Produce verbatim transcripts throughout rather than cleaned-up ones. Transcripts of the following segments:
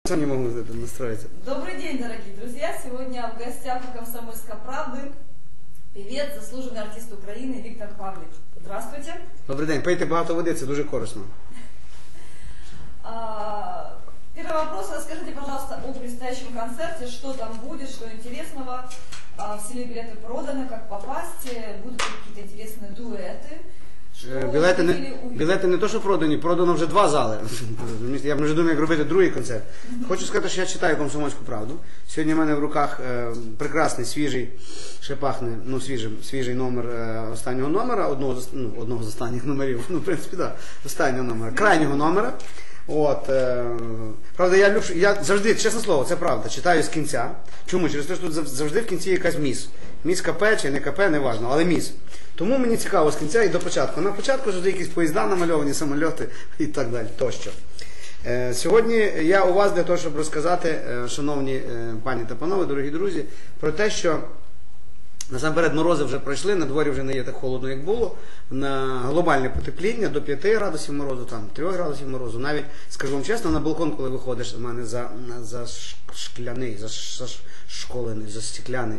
Не могу настроиться. Добрый день, дорогие друзья! Сегодня в гостях у «Комсомольской правды» певец, заслуженный артист Украины Виктор Павлик. Здравствуйте. Добрий день. Пийте багато води, це дуже корисно. А, первый вопрос. Расскажите, пожалуйста, о предстоящем концерте. Что там будет, что интересного? А, все ли билеты проданы, как попасть? Будут ли какие-то интересные дуэты? Білети не, білети не то, що продані, продано вже два зали. Я вже думаю, як робити другий концерт. Хочу сказати, що я читаю «Комсомольську правду». Сьогодні в мене в руках е, прекрасний, свіжий, ще пахне, ну, свіжий, свіжий номер е, останнього номера, одного, ну, одного з останніх номерів, ну, в принципі, так, да, останнього номера, крайнього номера. От, е, правда, я, люблю, я завжди, чесне слово, це правда, читаю з кінця. Чому? Через те, що тут завжди в кінці якась міс. Міс КП чи не КП, не важно, але міс. Тому мені цікаво з кінця і до початку. На початку завжди якісь поїзда намальовані, самольоти і так далі, тощо. Е, сьогодні я у вас для того, щоб розказати, е, шановні е, пані та панове, дорогі друзі, про те, що насамперед морози вже пройшли, на дворі вже не є так холодно, як було. На глобальне потепління до п'яти градусів морозу, там, трьох градусів морозу. Навіть, скажу вам чесно, на балкон, коли виходиш, в мене за, за шкляний, за, за школений, за стекляний.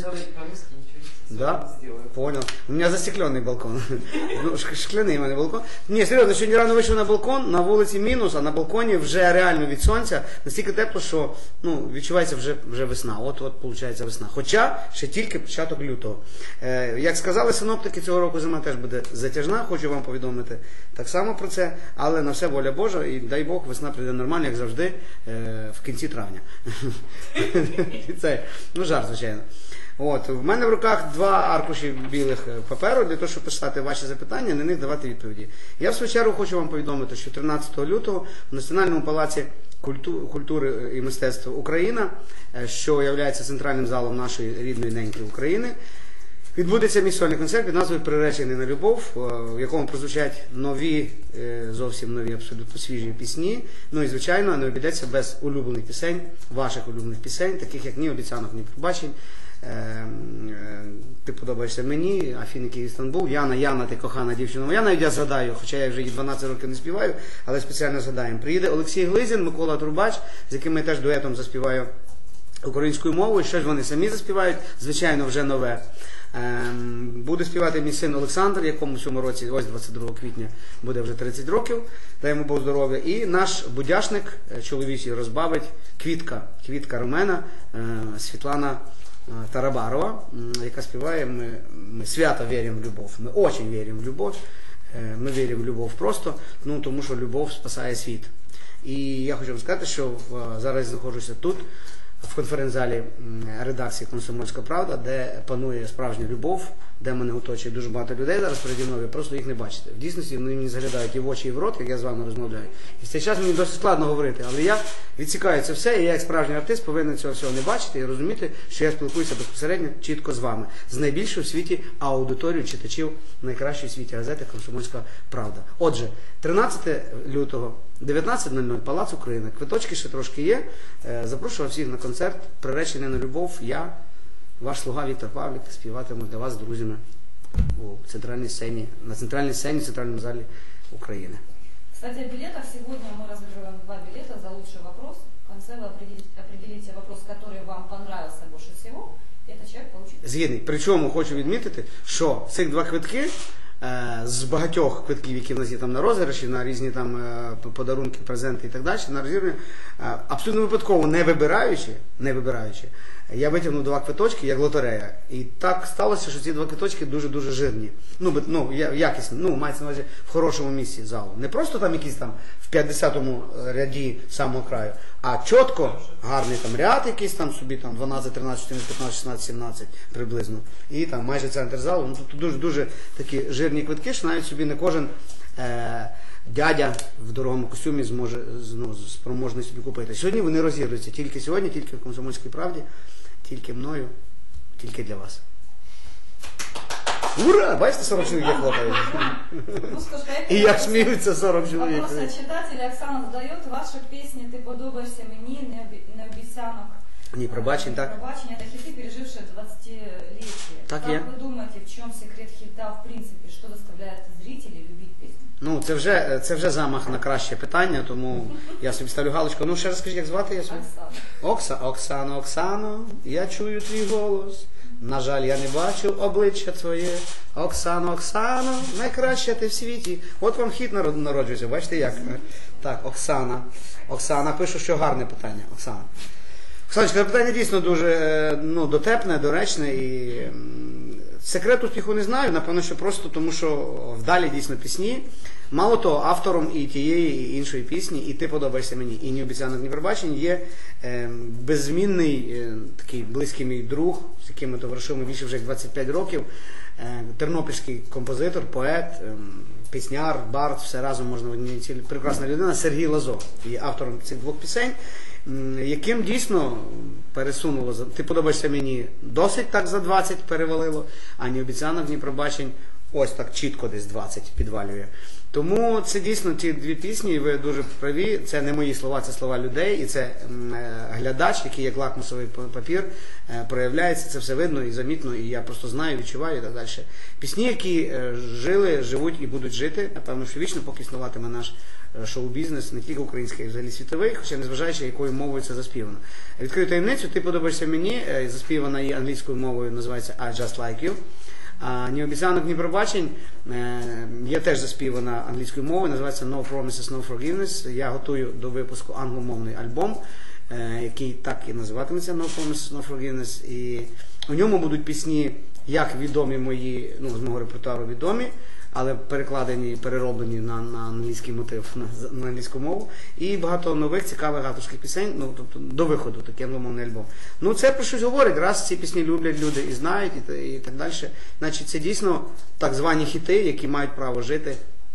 Да? Понял. У меня застекленный балкон. Ну, шкляний у мене балкон. Ні, серйозно, сьогодні рано вийшов на балкон, на вулиці мінус, а на балконі вже реально від сонця настільки тепло, що ну, відчувається вже, вже весна. От-от, виходить, весна. Хоча ще тільки початок лютого. Е, як сказали синоптики, цього року зима теж буде затяжна, хочу вам повідомити так само про це, але на все воля Божа, і дай Бог, весна прийде нормально, як завжди, е, в кінці травня. Це, ну, жарт, звичайно. От, в мене в руках два аркуші білих паперу, для того, щоб писати ваші запитання, на них давати відповіді. Я в свою чергу хочу вам повідомити, що тринадцятого лютого в Національному палаці культури і мистецтва Україна, що є центральним залом нашої рідної неньки України, відбудеться мій сольний концерт під назвою «Приречений на любов», в якому прозвучать нові, зовсім нові, абсолютно свіжі пісні. Ну і, звичайно, не обійдеться без улюблених пісень, ваших улюблених пісень, таких як «Ні обіцянок, ні пробачень», «Ти подобаєшся мені», «Афіни, Київ, Стамбул», «Яна, Яна, ти кохана дівчина». Я навіть я згадаю, хоча я вже її дванадцять років не співаю, але спеціально згадаємо. Приїде Олексій Глизін, Микола Трубач, з яким я теж дуетом заспіваю українською мовою, щось вони самі заспівають, звичайно, вже нове. Буде співати мій син Олександр, якому в цьому році, ось двадцять другого квітня, буде вже тридцять років, дай йому Бог здоров'я. І наш будяшник, чоловічий, розбавить Квітка, Квітка Ромена, Світлана Тарабарова, яка співає «Ми, ми свято віримо в любов». Ми дуже віримо в любов, ми віримо в любов просто, ну, тому що любов спасає світ. І я хочу вам сказати, що зараз я знаходжуся тут, в конференц-залі редакції «Комсомольська правда», де панує справжня любов, де мене оточує дуже багато людей зараз переді мною, ви просто їх не бачите. В дійсності вони мені заглядають і в очі, і в рот, як я з вами розмовляю. І в цей час мені досить складно говорити, але я відсікаю це все, і я як справжній артист повинен цього всього не бачити і розуміти, що я спілкуюся безпосередньо чітко з вами, з найбільшою в світі аудиторією читачів найкращої в світі газети «Комсомольська правда». Отже, тринадцятого лютого, дев'ятнадцята нуль нуль, Палац Україна. Квиточки ще трошки є. Запрошую всіх на концерт «Приречений на любов». Я, ваш слуга Віктор Павлік, співатиму для вас з друзями у центральній сцені, на центральній сцені в центральному залі України. Кстати, о билетах. Сегодня мы разыгрываем два билета за лучший вопрос. В конце вы определите, определите вопрос, который вам понравился больше всего. И этот человек получит. Згідний. Причому хочу відмітити, що цих два квитки з багатьох квитків, які в нас є там на розіграші, на різні там подарунки, презенти і так далі, на розіграші, абсолютно випадково, не вибираючи, не вибираючи, я витягнув два квиточки, як лотерея. І так сталося, що ці два квиточки дуже-дуже жирні. Ну, ну, якісні, ну, мається на увазі в хорошому місці залу. Не просто там якісь там в п'ятдесятому ряді самого краю, а чітко гарний там ряд якийсь там собі, там дванадцять, тринадцять, чотирнадцять, п'ятнадцять, шістнадцять, сімнадцять приблизно. І там майже центр залу. Ну, тут дуже-дуже такі жирні квитки, що навіть собі не кожен е дядя в дорогому костюмі зможе, ну, спроможний собі купити. Сьогодні вони розігруються. Тільки сьогодні, тільки в «Комсомольській правді», тільки мною, тільки для вас. Ура! Бачите, сорок чоловік як хлопають. І як сміються сорок чоловік. Вопрос от читателя. Оксана задает, ваши песни «Ты подобаешься мені», «Не обіцянок». Ні пробачень, так? Пробачень, это хиты, пережившие двадцатилетие. Так как я. вы думаете, в чем секрет хита в принципе? Что заставляет зрителей любить песню? Ну, це вже, це вже замах на краще питання, тому я собі ставлю галочку. Ну, ще раз скажіть, як звати? Я собі? Оксана. Окса, Оксано, Оксано, я чую твій голос. На жаль, я не бачу обличчя твоє. Оксано, Оксано, найкраща ти в світі. От вам хіт народ- народжується, бачите як? Так, Оксана. Оксана, пишу, що гарне питання. Оксана. Оксаночка, питання дійсно дуже е, ну, дотепне, доречне і м, секрет успіху не знаю, напевно, що просто тому, що вдалі дійсно пісні. Мало того, автором і тієї, і іншої пісні, і ти подобаєшся мені, і ні обіцянок, ні пробачень є е, беззмінний е, такий близький мій друг, з яким ми товаришуємо більше вже як двадцять п'ять років, е, тернопільський композитор, поет, е, пісняр, бард, все разом можна в одній цілі, прекрасна людина, Сергій Лазо, є автором цих двох пісень, м, яким дійсно пересунуло, за- ти подобаєшся мені, досить так за двадцять перевалило, а ні обіцянок, ні пробачень, ось так чітко десь двадцять підвалює. Тому це дійсно ті дві пісні, і ви дуже праві, це не мої слова, це слова людей, і це м, е, глядач, який як лакмусовий па- папір, е, проявляється, це все видно і замітно, і я просто знаю, відчуваю і так далі. Пісні, які е, жили, живуть і будуть жити, напевно, що вічно, поки існуватиме наш е, шоу-бізнес, не тільки український, а й взагалі світовий, хоча незважаючи, якою мовою це заспівано. Відкрию таємницю, ти подобаєшся мені, е, заспівана її англійською мовою, називається I Just Like You. А ні обіцянок, ні пробачень е, є теж заспівана англійською мовою, називається No Promises, No Forgiveness. Я готую до випуску англомовний альбом, е, який так і називатиметься No Promises, No Forgiveness. І у ньому будуть пісні, як відомі мої, ну, з мого репертуару відомі, але перекладені, перероблені на, на англійський мотив, на, на англійську мову. І багато нових, цікавих авторських пісень, ну, тобто до виходу, такий англомовний альбом. Ну, це про щось говорить, раз ці пісні люблять люди і знають, і, та- і так далі. Значить, це дійсно так звані хіти, які мають право жити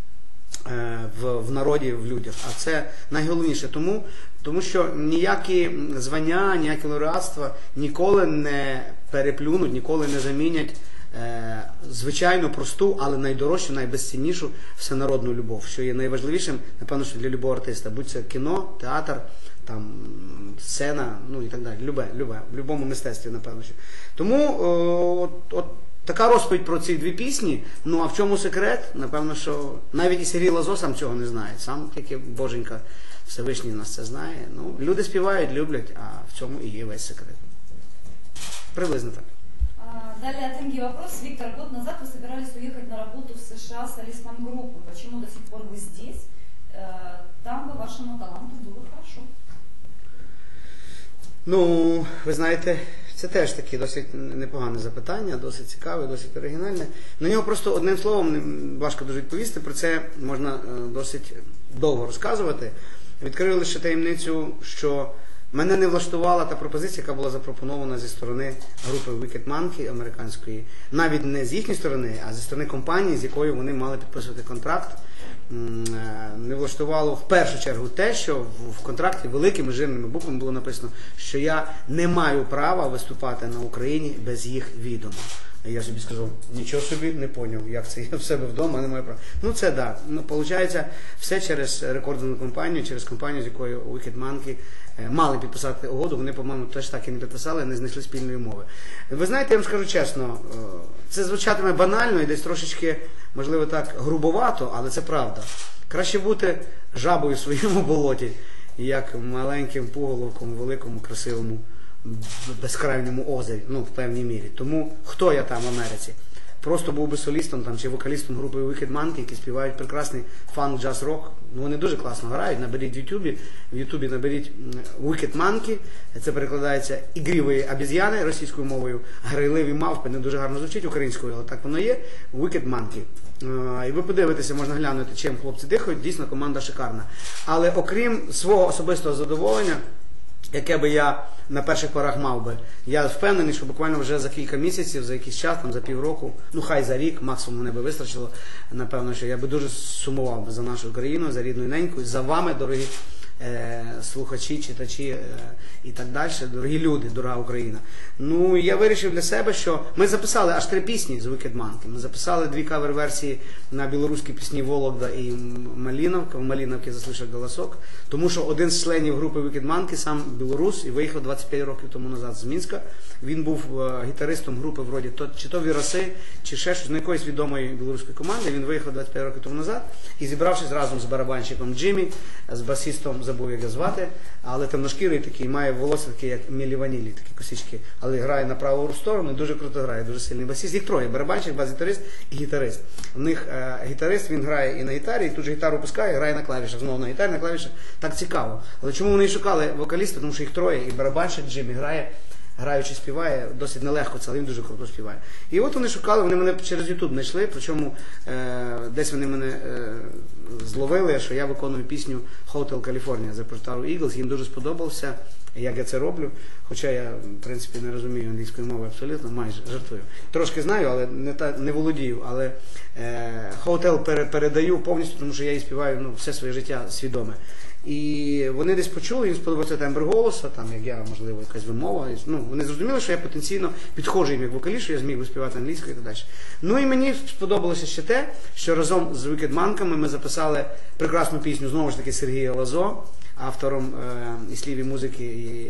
е, в, в народі, в людях. А це найголовніше тому, тому що ніякі звання, ніякі лауреатства ніколи не переплюнуть, ніколи не замінять е, звичайно просту, але найдорожчу, найбезціннішу всенародну любов, що є найважливішим, напевно, що для любого артиста, будь це кіно, театр, там, сцена, ну і так далі, любе, любе, в будь-якому мистецтві, напевно. Що. Тому о, от, от така розповідь про ці дві пісні, ну а в чому секрет? Напевно, що навіть і Сергій Лазо сам цього не знає, сам тільки Боженька Всевишній нас це знає. Ну, люди співають, люблять, а в цьому і є весь секрет. Приблизно так. А, Далее от Инги вопрос. Виктор, год назад вы собирались уехать на работу в США с солистом группы. Почему до сих пор вы здесь? Э, Там бы вашему таланту было хорошо. Ну, ви знаєте, це теж таке досить непогане запитання, досить цікаве, досить оригінальне. На нього просто одним словом не- важко дуже відповісти, про це можна е, досить довго розказувати. Відкрию лише таємницю, що мене не влаштувала та пропозиція, яка була запропонована зі сторони групи Wicked Monkey американської, навіть не з їхньої сторони, а зі сторони компанії, з якою вони мали підписувати контракт. М, е, Не влаштувало в першу чергу те, що в- в контракті великими жирними буквами було написано, що я не маю права виступати на Україні без їх відома. А я собі сказав, нічого собі, не поняв, як це я в себе вдома не маю права. Ну це так. Да. Ну, виходить, все через рекордну компанію, через компанію, з якою Wicked Monkey е, мали підписати угоду, вони, по-моєму, теж так і не підписали, не знайшли спільної мови. Ви знаєте, я вам скажу чесно, е, це звучатиме банально і десь трошечки, можливо, так грубовато, але це правда. Краще бути жабою в своєму болоті, як маленьким пуголовком у великому, красивому, безкрайньому озері, ну, в певній мірі. Тому хто я там в Америці? Просто був би солістом там, чи вокалістом групи Wicked Monkey, які співають прекрасний фанк джаз-рок. Ну, вони дуже класно грають, наберіть в Ютубі, в Ютубі наберіть м, Wicked Monkey, це перекладається ігріві обіз'яни російською мовою, грайливі мавпи, не дуже гарно звучить українською, але так воно є, Wicked Monkey. Е, І ви подивитеся, можна глянути, чим хлопці дихають, дійсно команда шикарна. Але окрім свого особистого задоволення, яке би я на перших порах мав би, я впевнений, що буквально вже за кілька місяців, за якийсь час, там, за півроку, ну хай за рік, максимум мене би вистачило, напевно, що я би дуже сумував би за нашу країну, за рідну неньку, за вами, дорогі е, слухачі, читачі е, і так далі, дорогі люди, дорога Україна. Ну, я вирішив для себе, що ми записали аж три пісні з Wicked Monkey. Ми записали дві кавер-версії на білоруські пісні Вологда і Малиновка. В Малиновці заслышав голосок. Тому що один з членів групи Wicked Monkey сам білорус і виїхав двадцять п'ять років тому назад з Мінська. Він був е, гітаристом групи, вроді, то, чи то Віроси, чи ще щось, на якоїсь відомої білоруської команди. Він виїхав двадцять п'ять років тому назад і зібравшись разом з барабанщиком Джиммі, з басистом, забув як його звати, але темношкірий такий, має волосся таке, як Мілі Ванілі, такі косички, але грає на праву сторону, дуже круто грає, дуже сильний басист. Їх троє, барабанщик, бас-гітарист і гітарист. В них е, гітарист, він грає і на гітарі, і тут же гітару пускає, і грає на клавішах, знову на гітарі, на клавішах. Так цікаво. Але чому вони шукали вокаліста? Тому що їх троє, і барабанщик Джиммі грає, граючи співає, досить нелегко це, але він дуже круто співає. І от вони шукали, вони мене через YouTube знайшли, причому е, десь вони мене е, зловили, що я виконую пісню Hotel California з репертуару Eagles, їм дуже сподобався, як я це роблю, хоча я, в принципі, не розумію англійської мови абсолютно, майже, жартую. Трошки знаю, але не, та, не володію, але е, Hotel пере, передаю повністю, тому що я її співаю ну, все своє життя свідоме. І вони десь почули, їм сподобався тембр голосу, там, як я, можливо, якась вимова. Ну, вони зрозуміли, що я потенційно підходжу їм як вокаліст, що я зміг би співати англійською і так далі. Ну і мені сподобалося ще те, що разом з Wicked Monkey ми записали прекрасну пісню, знову ж таки, Сергія Лазо, автором е, і слів і музики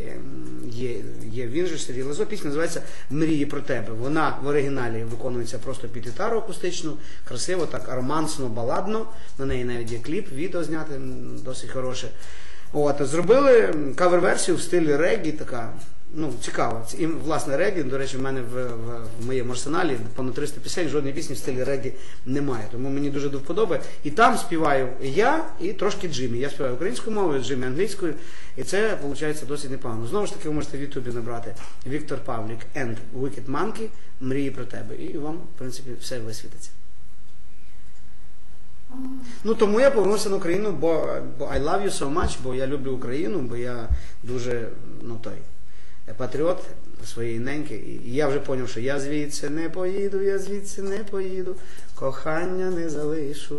є, є він же, Сергій Лазо. Пісня називається «Мрії про тебе». Вона в оригіналі виконується просто під гітару акустичну, красиво, так романсно, баладно. На неї навіть є кліп, відео зняти досить хороше. От, зробили кавер-версію в стилі реггі, така, ну, цікаво. І, власне, реггі, до речі, в мене в, в, в моєму арсеналі понад триста пісень, жодної пісні в стилі реггі немає. Тому мені дуже до вподоби. І там співаю я і трошки Джиммі. Я співаю українською мовою, Джиммі англійською. І це, виходить, досить непогано. Знову ж таки, ви можете в Ютубі набрати Віктор Павлік and Wicked Monkey, «Мрії про тебе». І вам, в принципі, все висвітиться. Ну, тому я повернувся на Україну, бо, бо I love you so much, бо я люблю Україну, бо я дуже, ну, той, патріот своєї неньки. І я вже зрозумів, що я звідси не поїду, я звідси не поїду, кохання не залишу.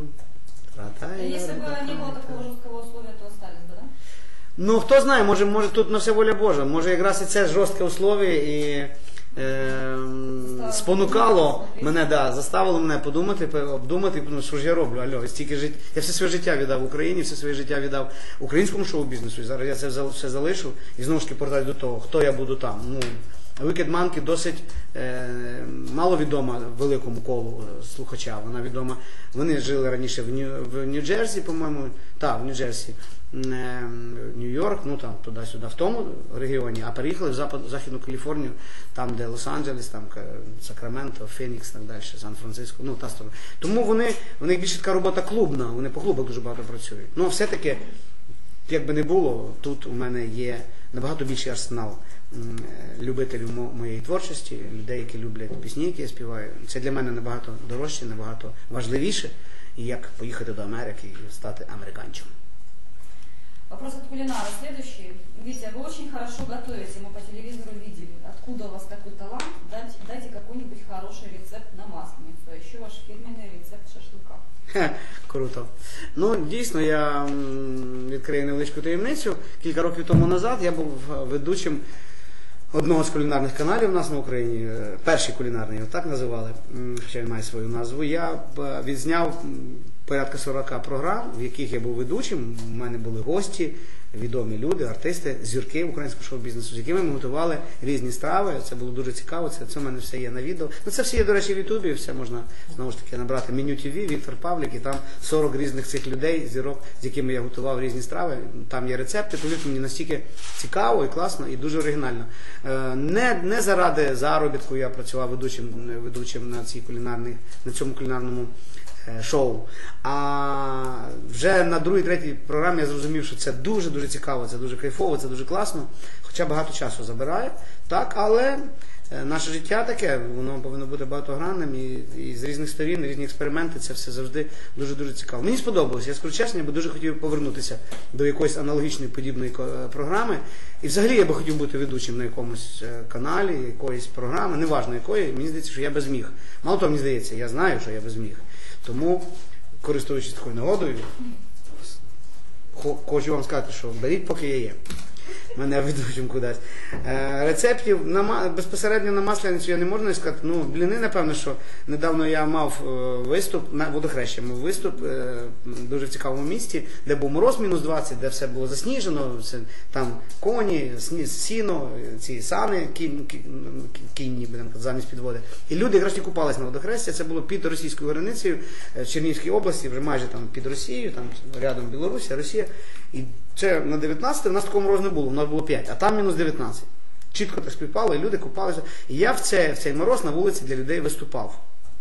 Якщо б не було такого жорсткого условия, то остались би, да? Ну, хто знає, може, може тут на все воля Божа. Може, якраз і це жорстке условие і е, спонукало мене, да, заставило мене подумати, обдумати, ну, що ж я роблю, альо, стільки життя. Я все своє життя віддав Україні, все своє життя віддав українському шоу-бізнесу, і зараз я це все залишу і знову ж таки повертаюся до того, хто я буду там. Ну, Wicked Monkey досить е, маловідома великому колу слухача. Вона відома. Вони жили раніше в, Нью, в Нью-Джерсі, по-моєму, так, в Нью-Джерсі, е, Нью-Йорк, ну там туди-сюди, в тому регіоні, а переїхали в Запад, Західну Каліфорнію, там, де Лос-Анджелес, там Сакраменто, Фенікс, так далі, Сан-Франциско, ну та сторона. Тому вони, у них більше така робота клубна, вони по клубах дуже багато працюють. Ну, все-таки, як би не було, тут у мене є набагато більший арсенал любителів моєї творчості, людей, які люблять пісні, які я співаю. Це для мене набагато дорожче, набагато важливіше, як поїхати до Америки і стати американцем. Вопрос от кулинара следующий. Витя, вы очень хорошо готовите, мы по телевизору видели. Откуда у вас такой талант? Дайте, дайте какой-нибудь хороший рецепт на масленицу, а еще ваш фирменный рецепт шашлыка. Хе, круто. Ну, дійсно, я відкрию невеличку таємницю. Кілька років тому назад я був ведучим одного з кулінарних каналів у нас на Україні, перший кулінарний, його так називали, хоча він має свою назву. Я відзняв порядка сорока програм, в яких я був ведучим, у мене були гості, відомі люди, артисти, зірки українського шоу-бізнесу, з якими ми готували різні страви. Це було дуже цікаво, це, це в мене все є на відео. Ну, це все є, до речі, в Ютубі, все можна, знову ж таки, набрати меню ТВ, Віктор Павлік, і там сорок різних цих людей, зірок, з якими я готував різні страви. Там є рецепти, повірте мені, настільки цікаво і класно, і дуже оригінально. Не, не заради заробітку я працював ведучим, ведучим на, цій кулінарній, на цьому кулінарному шоу. А вже на другій, третій програмі я зрозумів, що це дуже-дуже цікаво, це дуже кайфово, це дуже класно, хоча багато часу забирає, так, але наше життя таке, воно повинно бути багатогранним, і, і з різних сторін, різні експерименти, це все завжди дуже-дуже цікаво. Мені сподобалося, я скажу чесно, я би дуже хотів повернутися до якоїсь аналогічної подібної програми, і взагалі я би хотів бути ведучим на якомусь каналі, якоїсь програми, неважно якої, мені здається, що я би зміг. Мало того, мені здається, я знаю, що я би зміг. Тому, користуючись такою нагодою, хочу вам сказати, що беріть, поки я є. Мене ведуть кудись. Е, рецептів на, безпосередньо на масляницю я не можу сказати. Ну, бліни, напевно, що недавно я мав е, виступ, на водохрещі мав виступ е, дуже в цікавому місті, де був мороз мінус двадцять, де все було засніжено, все, там коні, сні, сіно, ці сани, кінь, кінні, замість підводи. І люди якраз не купались на водохресті, це було під російською границею в Чернігівській області, вже майже там під Росією, там рядом Білорусія, Росія. І це на дев'ятнадцяте, у нас такого морозу не було, у нас було п'ять, а там мінус дев'ятнадцять. Чітко так співпало, і люди купалися. І я в цей, в цей мороз на вулиці для людей виступав.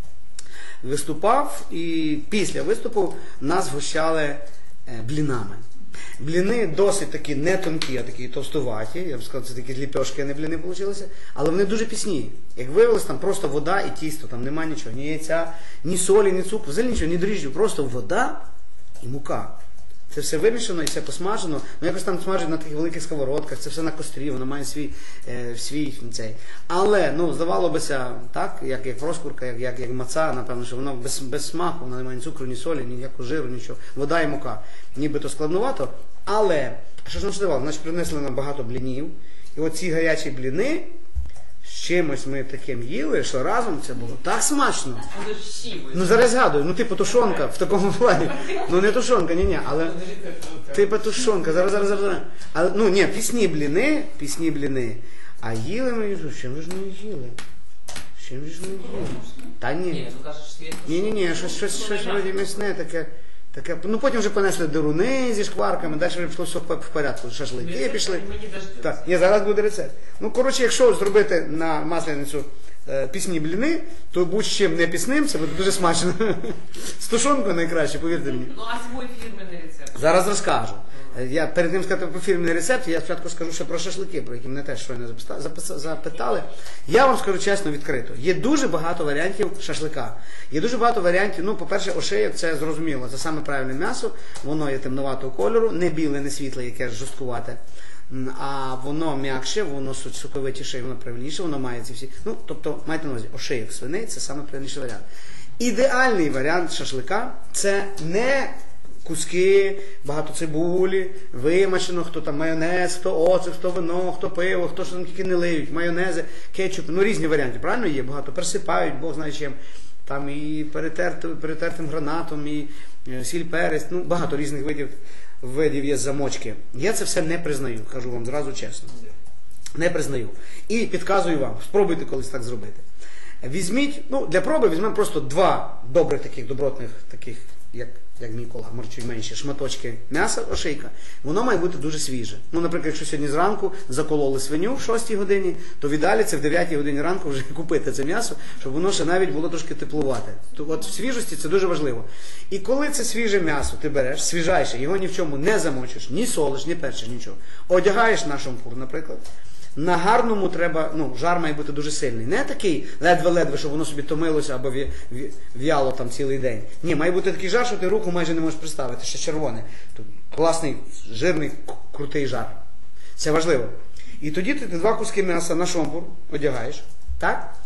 Виступав, і після виступу нас гощали блінами. Бліни досить такі не тонкі, а такі товстуваті. Я б сказав, це такі ліпешки, а не бліни вийшли. Але вони дуже пісні. Як виявилось, там просто вода і тісто, там немає нічого, ні яйця, ні солі, ні цукру, взагалі нічого, ні дріжджів, просто вода і мука. Це все вимішано і все посмажено, ну якось там смажать на таких великих сковородках, це все на кострі, воно має свій, е, свій цей. Але, ну, здавалося б, так, як, як розкурка, як, як, як маца, напевно, що воно без, без смаку, воно не має ні цукру, ні солі, ніякого жиру, нічого. Вода і мука. Нібито складнувато, але, що ж нам давало? Значить, принесли нам багато блінів, і оці гарячі бліни, з чимось ми таким їли, що разом це було так смачно. Ну зараз згадую, ну типу тушонка в такому плані. Ну не тушонка, ні-ні, але типу тушонка, зараз, зараз, зараз. Але, ну ні, пісні бліни, пісні бліни. А їли ми, з чим ж ми їли? З чим ж ми їли? Та ні. Ні-ні-ні, щось, щось, щось вроді м'ясне таке. Таке, ну потім вже понесли деруни зі шкварками, далі вже пішло все в порядку, шашлики пішли. Так, ні, зараз буде рецепт. Ну, коротше, якщо зробити на масляницю е, пісні бліни, то будь-чим не пісним, це буде дуже смачно. З тушонкою найкраще, повірте мені. Ну, а свій фірменний рецепт? Зараз розкажу. Я перед тим сказати про фірменний рецепт, я спочатку скажу ще про шашлики, про які мене теж щойно запитали. Я вам скажу чесно, відкрито. Є дуже багато варіантів шашлика. Є дуже багато варіантів, ну, по-перше, ошийок, це зрозуміло, це саме правильне м'ясо, воно є темноватого кольору, не біле, не світле, яке жорсткувате, а воно м'якше, воно соковитіше, воно правильніше, воно має ці всі, ну, тобто, майте на увазі, ошийок свиней, це саме правильніший варіант. Ідеальний варіант шашлика – це не куски, багато цибулі, вимачено, хто там майонез, хто оцет, хто вино, хто пиво, хто що там тільки не лиють, майонези, кетчуп, ну різні варіанти, правильно є? Багато пересипають, Бог знає чим, там і перетертим, перетертим гранатом, і сіль, перець, ну багато різних видів, видів є замочки. Я це все не признаю, кажу вам зразу чесно. Не признаю. І підказую вам, спробуйте колись так зробити. Візьміть, ну для проби візьмемо просто два добрих таких, добротних, таких, як як мій колега, може чуть менші, шматочки м'яса, ошийка, воно має бути дуже свіже. Ну, наприклад, якщо сьогодні зранку закололи свиню в шостій годині, то в ідеалі це в дев'ятій годині ранку вже купити це м'ясо, щоб воно ще навіть було трошки теплувати. То от в свіжості це дуже важливо. І коли це свіже м'ясо ти береш, свіжайше, його ні в чому не замочиш, ні солиш, ні перчиш, нічого. Одягаєш на шампур, наприклад. На гарному треба, ну, жар має бути дуже сильний. Не такий ледве-ледве, щоб воно собі томилося або в'яло там цілий день. Ні, має бути такий жар, що ти руку майже не можеш приставити, ще червоний. Класний, жирний, крутий жар. Це важливо. І тоді ти два куски м'яса на шампур одягаєш, так?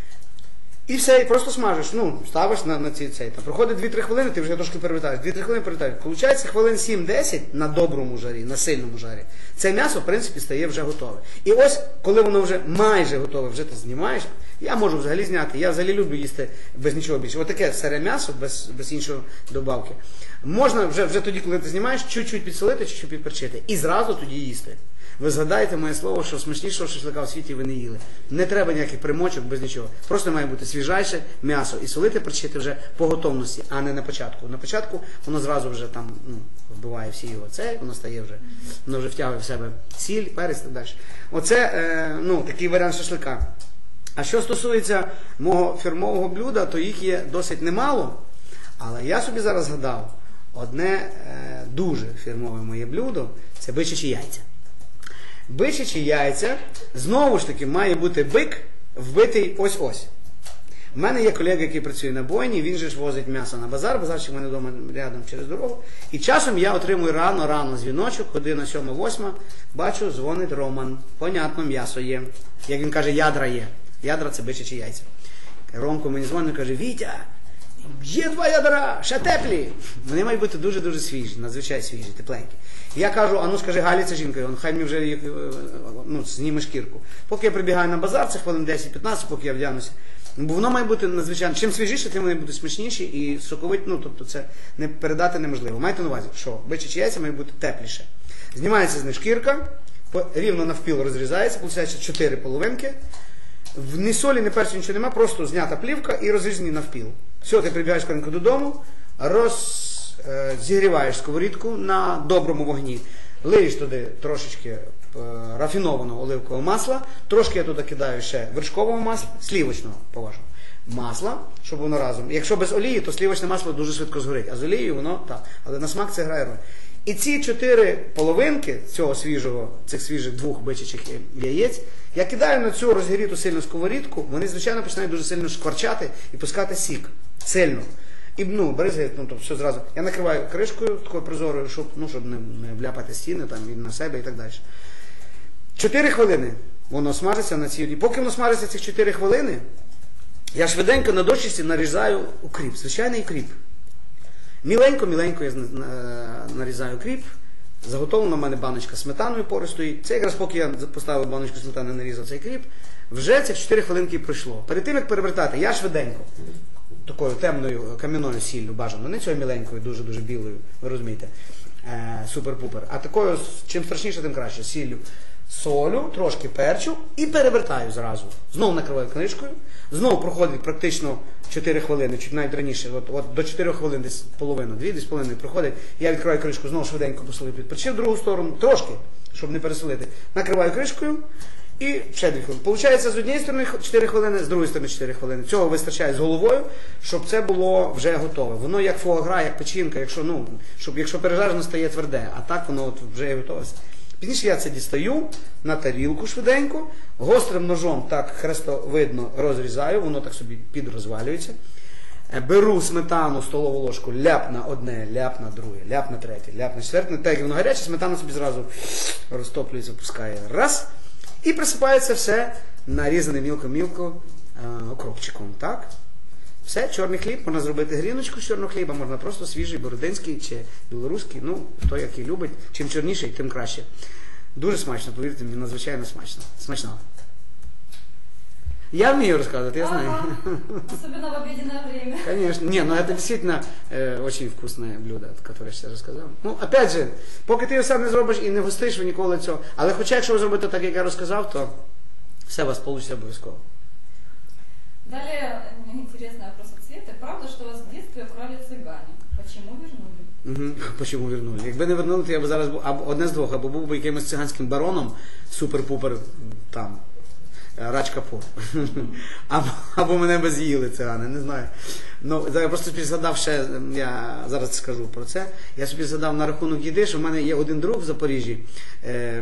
І все, і просто смажиш, ну, ставиш на, на цей цей. Там проходить дві-три хвилини, ти вже трошки перевертаєш. дві-три хвилини перевертаєш. Получається хвилин сім-десять на доброму жарі, на сильному жарі. Це м'ясо, в принципі, стає вже готове. І ось, коли воно вже майже готове, вже ти знімаєш, я можу взагалі зняти, я взагалі люблю їсти без нічого більше. Ось таке сире м'ясо, без, без іншої добавки. Можна вже, вже тоді, коли ти знімаєш, чуть-чуть підсолити, чуть-чуть підперчити. І зразу тоді їсти. Ви згадаєте моє слово, що смачнішого шашлика в світі ви не їли. Не треба ніяких примочок, без нічого. Просто має бути свіжайше м'ясо. І солити, перчити вже по готовності, а не на початку. На початку воно зразу вже там, ну, вбиває всі його це, воно стає вже, воно вже втягує в себе сіль, перець і так далі. Оце, е, ну, такий варіант шашлика. А що стосується мого фірмового блюда, то їх є досить немало. Але я собі зараз згадав, одне е, дуже фірмове моє блюдо – це бичачі яйця. Бичачі яйця, знову ж таки, має бути бик вбитий ось-ось. У мене є колега, який працює на бойні, він же ж возить м'ясо на базар, базарчик в мене вдома рядом через дорогу. І часом я отримую рано-рано дзвіночок, година сьома-восьма, бачу, дзвонить Роман. Понятно, м'ясо є. Як він каже, ядра є. Ядра – це бичачі яйця. Ромко мені дзвонить і каже: Вітя, Є два ядра, ще теплі. Вони мають бути дуже-дуже свіжі, надзвичайно свіжі, тепленькі. І я кажу, а ну скажи, Галі, це жінка, он, хай мені вже їх, ну, зніме шкірку. Поки я прибігаю на базар, це хвилин десять-п'ятнадцять, поки я вдягнуся. Бо воно має бути надзвичайно, чим свіжіше, тим вони будуть смачніші і соковиті, ну, тобто це не передати неможливо. Майте на увазі, що бичачі яйця мають бути тепліше. Знімається з них шкірка, рівно навпіл розрізається, виходить чотири половинки. В ні солі, ні перцю нічого немає, просто знята плівка і розрізані навпіл. Все, ти прибігаєш скоренько додому, роз, е, зігріваєш сковорідку на доброму вогні, лиєш туди трошечки е, рафінованого оливкового масла, трошки я туди кидаю ще вершкового масла, слівочного, поважно, масла, щоб воно разом. Якщо без олії, то слівочне масло дуже швидко згорить, а з олією воно так. Але на смак це грає роль. І ці чотири половинки цього свіжого, цих свіжих двох бичачих яєць, я кидаю на цю розгріту сильну сковорідку, вони, звичайно, починають дуже сильно шкварчати і пускати сік. Сильно. І, ну, бризгають, ну, то все зразу. Я накриваю кришкою такою прозорою, щоб, ну, щоб не, не вляпати стіни там, і на себе і так далі. Чотири хвилини воно смажиться на цій одній. Поки воно смажиться ці чотири хвилини, я швиденько на дощечці нарізаю укріп, звичайний укріп. Міленько-міленько я нарізаю кріп. Заготовлена в мене баночка сметаною пористої. Це якраз поки я поставив баночку сметани, нарізав цей кріп, вже цих чотири хвилинки пройшло. Перед тим, як перевертати, я швиденько, такою темною кам'яною сіллю бажано, не цією міленькою, дуже-дуже білою, ви розумієте, е, супер-пупер, а такою, чим страшніше, тим краще, сіллю, солю, трошки перчу і перевертаю зразу. Знову накриваю кришкою, знову проходить практично чотири хвилини, чуть навіть раніше, от, от до чотирьох хвилин десь половина, дві десь половиною проходить, я відкриваю кришку, знову швиденько посолив, підперчив в другу сторону, трошки, щоб не пересолити, накриваю кришкою і ще дві хвилини. Получається, з однієї сторони чотири хвилини, з другої сторони чотири хвилини. Цього вистачає з головою, щоб це було вже готове. Воно як фуагра, як печінка, якщо, ну, щоб, якщо пережарено, стає тверде, а так воно от вже готове. Пізніше я це дістаю на тарілку швиденько, гострим ножом так хрестовидно розрізаю, воно так собі підрозвалюється. Беру сметану, столову ложку, ляп на одне, ляп на друге, ляп на третє, ляп на четверте. Так як воно гаряче, сметана собі зразу розтоплюється, пускає. Раз. І присипається все нарізане мілко-мілко окропчиком. Так? Все, чорний хліб, можна зробити гріночку з чорного хліба, можна просто свіжий, бородинський чи білоруський, ну, хто який любить. Чим чорніший, тим краще. Дуже смачно, повірте мені, надзвичайно смачно. Смачно. Я вмію рассказывать, я знаю. Ага. Особенно в обеденное время. Конечно. Не, ну это действительно э, очень вкусное блюдо, которое я сейчас рассказал. Ну, опять же, поки ти його сам не зробиш і не гостиш, ви ніколи цього. Але хоча, якщо ви зробите так, як я розказав, то все у вас вийде обов'язково. Далее интересный вопрос от Светы. Правда, что вас в детстве украли цыгане? Почему вернули? Угу. Почему вернули? Якби не вернули, то я б зараз був або одне з двох, або був би якимось циганським бароном, супер-пупер там. Рач-капур. Або, або мене би з'їли цигани, не знаю. Ну, я просто собі згадав ще, я зараз скажу про це, я собі згадав на рахунок їди, що в мене є один друг в Запоріжжі, е, е,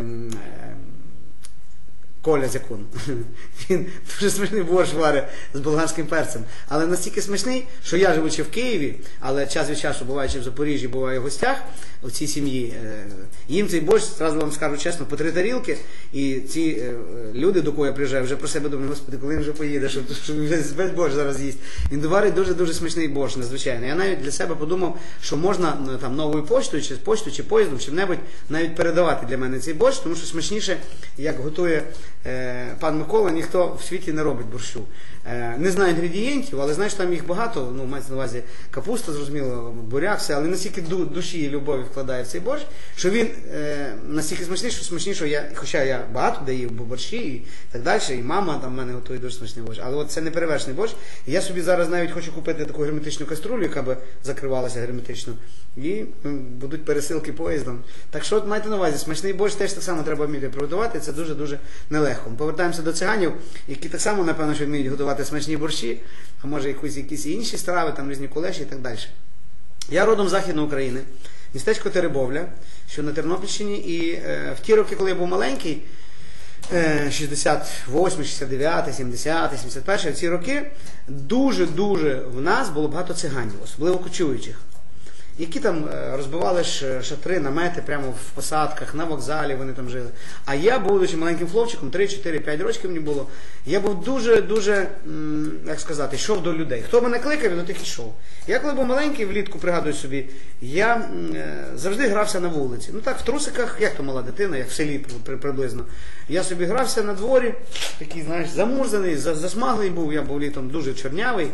Коля Зякун. Він дуже смачний борщ варить з болгарським перцем. Але настільки смачний, що я, живучи в Києві, але час від часу, буваючи в Запоріжжі, буваю в гостях у цій сім'ї, їм цей борщ, зразу вам скажу чесно, по три тарілки, і ці люди, до кого я приїжджаю, вже про себе думають, господи, коли він вже поїде, щоб весь борщ зараз їсть. Він варить дуже-дуже смачний борщ, надзвичайно. Я навіть для себе подумав, що можна там новою поштою, чи поштою, чи поїздом, чим-небудь навіть передавати для мене цей борщ, тому що смачніше, як готує пан Микола, ніхто в світі не робить борщу. Не знаю інгредієнтів, але знаю, що там їх багато, ну, мається на увазі капуста, зрозуміло, буряк, все, але настільки душі і любові вкладає в цей борщ, що він е, настільки смачний, що смачніше, я, хоча я багато де їв борщі і так далі, і мама там в мене готує дуже смачний борщ, але от це не перевершений борщ, і я собі зараз навіть хочу купити таку герметичну каструлю, яка би закривалася герметично, і м, будуть пересилки поїздом. Так що от майте на увазі, смачний борщ теж так само треба вміти приготувати, це дуже-дуже нелегко. Повертаємося до циганів, які так само, напевно, що вміють готувати смачні борщі, а може якісь, якісь інші страви, там різні кулеші і так далі. Я родом з Західної України, містечко Теребовля, що на Тернопільщині, і е, в ті роки, коли я був маленький, е, шістдесят восьмий, шістдесят дев'ятий, сімдесятий, сімдесят перший, в ці роки дуже-дуже в нас було багато циганів, особливо кочуючих. які там е, розбивали ш- шатри, намети прямо в посадках, на вокзалі вони там жили. А я, будучи маленьким хлопчиком, три, чотири, п'ять років мені було, я був дуже-дуже, м, як сказати, йшов до людей. Хто мене кликав, я до тих йшов. Я коли був маленький, влітку, пригадую собі, я м, е, завжди грався на вулиці. Ну так, в трусиках, як то мала дитина, як в селі при- при- приблизно. Я собі грався на дворі, такий, знаєш, замурзаний, за- засмаглий був, я був літом дуже чорнявий.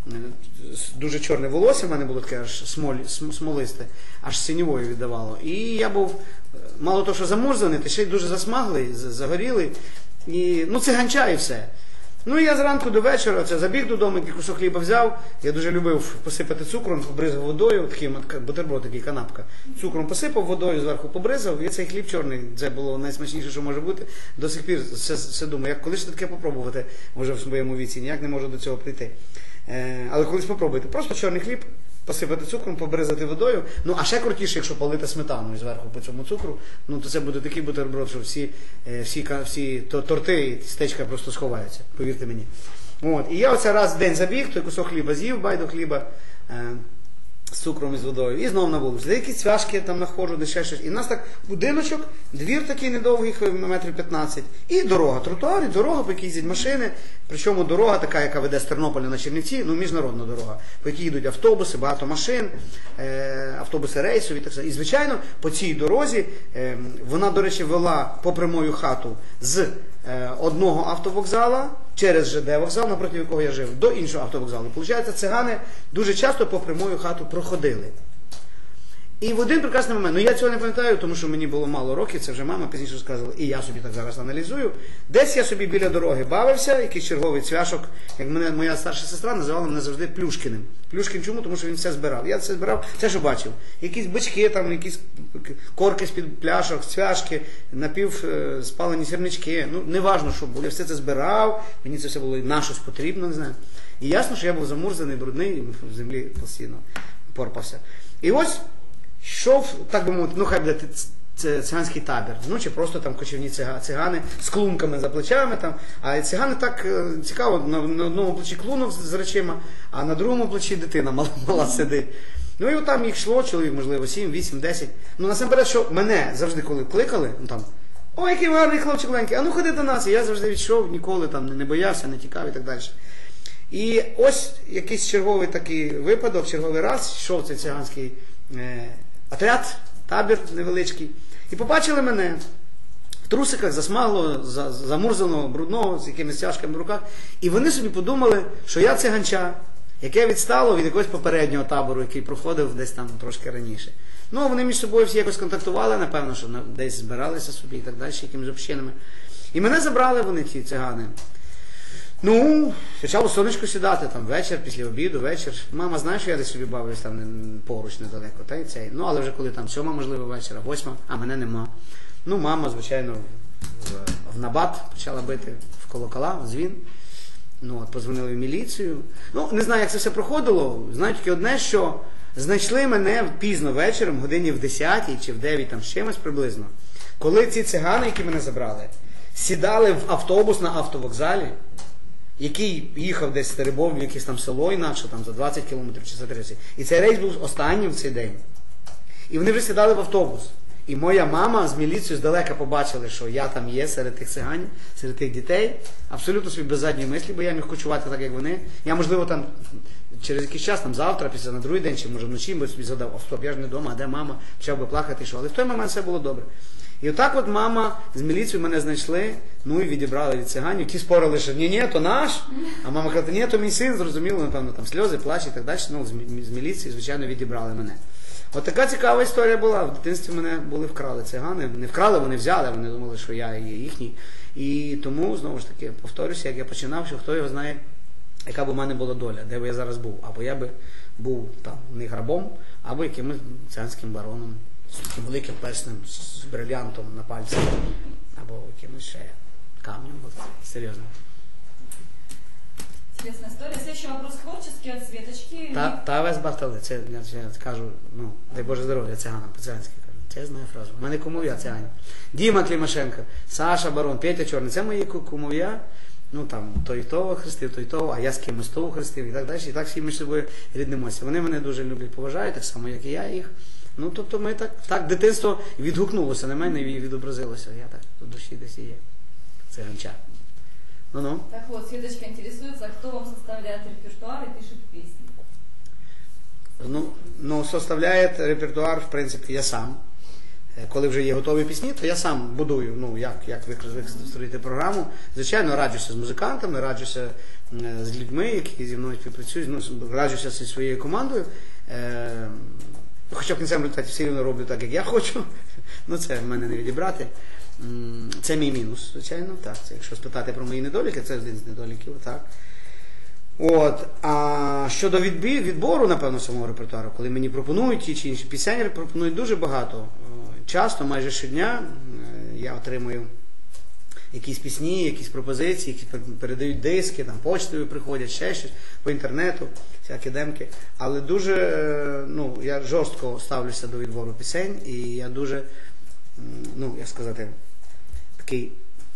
Дуже чорне волосся в мене було таке аж смоль, см- смолисте, аж синьовою віддавало. І я був, мало того, що замурзаний, та ще й дуже засмаглий, з- загорілий. І, ну, циганча і все. Ну і я зранку до вечора це забіг додому, який кусок хліба взяв. Я дуже любив посипати цукром, побризав водою, такий mat- бутерброд, такий канапка. Цукром посипав водою, зверху побризав, і цей хліб чорний, це було найсмачніше, що може бути. До сих пір все, все думаю, як коли ж таке попробувати, може в своєму віці, ніяк не можу до цього прийти. Е, але колись попробуйте. Просто чорний хліб, посипати цукром, побризати водою. Ну, а ще крутіше, якщо полити сметаною зверху по цьому цукру, ну, то це буде такий бутерброд, що всі, е, всі, ка- всі то- торти і тістечка просто сховаються, повірте мені. От. І я оце раз в день забіг, той кусок хліба з'їв, байду хліба, е, з цукром і з водою, і знову на вулицю. Деякі цвяшки там знаходжу, де ще щось. І в нас так будиночок, двір такий недовгий, метрів п'ятнадцять, і дорога, тротуар, і дорога, по якій їздять машини. Причому дорога така, яка веде з Тернополя на Чернівці, ну міжнародна дорога, по якій йдуть автобуси, багато машин, е, автобуси рейсові, так само. І звичайно, по цій дорозі, е, вона, до речі, вела попри мою хату з е, одного автовокзала, через ЖД вокзал, напроти якого я жив, до іншого автовокзалу. Получається, цигани дуже часто попри мою хату проходили. І в один прекрасний момент, ну я цього не пам'ятаю, тому що мені було мало років, це вже мама пізніше сказала, і я собі так зараз аналізую. Десь я собі біля дороги бавився, якийсь черговий цвяшок, як мене моя старша сестра називала мене завжди Плюшкіним. Плюшкін чому? Тому що він все збирав. Я це збирав, все, що бачив. Якісь бички, там, якісь корки з-під пляшок, цвяшки, напівспалені сірнички. Ну, неважно, що було. Я все це збирав, мені це все було на щось потрібно, не знаю. І ясно, що я був замурзаний, брудний, в землі постійно порпався. І ось йшов, так би мовити, ну хай буде ц- циганський табір, ну чи просто там кочівні цига- цигани з клунками за плечами там, а цигани так е, цікаво, на, на одному плечі клунок з, з речима, а на другому плечі дитина мала, мала сидить. Ну і отам їх йшло, чоловік, можливо, сім, вісім, десять. Ну насамперед, що мене завжди коли кликали, ну там, о, який гарний хлопчик маленький, а ну ходи до нас, і я завжди відійшов, ніколи там не боявся, не тікав і так далі. І ось якийсь черговий такий випадок, черговий раз, йшов цей циганський е, отряд, табір невеличкий, і побачили мене в трусиках, засмаглого, за- замурзаного, брудного, з якимись тяжками в руках, і вони собі подумали, що я циганча, яке відстало від якогось попереднього табору, який проходив десь там трошки раніше. Ну, вони між собою всі якось контактували, напевно, що на- десь збиралися собі і так далі, якимись общинами. І мене забрали вони, ті цигани. Ну, почало сонечко сідати, там вечір, після обіду, вечір. Мама знає, що я десь собі бавився там не- поруч недалеко, та й цей. Ну, але вже коли там сьома, можливо, вечора, восьма, а мене нема. Ну, мама, звичайно, в, в набат почала бити в колокола, в дзвін. Ну, от, позвонили в міліцію. Ну, не знаю, як це все проходило. Знаю тільки одне, що знайшли мене пізно вечором, годині в десятій чи в дев'ять, там з чимось приблизно. Коли ці цигани, які мене забрали, сідали в автобус на автовокзалі, який їхав десь з Теребов, в якесь там село інакше, там за двадцять кілометрів чи за тридцять. І цей рейс був останнім в цей день. І вони вже сідали в автобус. І моя мама з міліцією здалека побачили, що я там є серед тих циганів, серед тих дітей, абсолютно собі без задньої мислі, бо я міг кочувати так, як вони. Я, можливо, там через якийсь час, там завтра, після на другий день, чи може вночі, бо собі згадав, о, стоп, я ж не вдома, а де мама, почав би плакати, що. Але в той момент все було добре. І отак от мама з міліцією мене знайшли, ну і відібрали від циганів. Ті спорили, що ні-ні, то наш. А мама каже, ні, то мій син, зрозуміло, напевно, там сльози, плач і так далі. Ну, з мі- з міліції, звичайно, відібрали мене. От така цікава історія була. В дитинстві мене були вкрали цигани. Не вкрали, вони взяли, вони думали, що я є їхній. І тому, знову ж таки, повторюся, як я починав, що хто його знає, яка б у мене була доля, де б я зараз був. Або я би був там не грабом, або якимось циганським бароном, з таким великим перснем, з брилянтом на пальці, або якимось ще камнем. От, серйозно. Интересная история. Следующий вопрос творческий от Светочки. Та, та весь бартали, це я, я кажу, ну, дай Боже здоров'я, циганам, по-циганськи кажу. Це я знаю фразу. У мене кумов'я циганів. Діма Клімашенко, Саша Барон, Петя Чорний, це мої ку- кумов'я. Ну там той того хрестив, той того, а я з кимось того хрестив і так далі. І так всі між собою ріднимося. Вони мене дуже люблять, поважають, так само, як і я їх. Ну, тобто ми так, так дитинство відгукнулося на мене і відобразилося. Я так в душі десь і є. Циганча. Ну-ну. Так вот, Светочка интересуется, кто вам составляет репертуар и пишет песни? Ну, ну, составляє репертуар, в принципі, я сам. Коли вже є готові пісні, то я сам будую, ну, як, як використати програму. Звичайно, раджуся з музикантами, раджуся з людьми, які зі мною співпрацюють, ну, раджуся зі своєю командою. Е, хоча в кінцевому результаті все рівно роблю так, як я хочу. Ну, це в мене не відібрати. Це мій мінус, звичайно. Так, це, якщо спитати про мої недоліки, це один з недоліків, так. От, а щодо відбір, відбору, напевно, самого репертуару, коли мені пропонують ті чи інші пісені, пропонують дуже багато. Часто, майже щодня, я отримую якісь пісні, якісь пропозиції, які передають диски, там, почтою приходять, ще щось, по інтернету, всякі демки. Але дуже, ну, я жорстко ставлюся до відбору пісень, і я дуже, ну, як сказати, такий,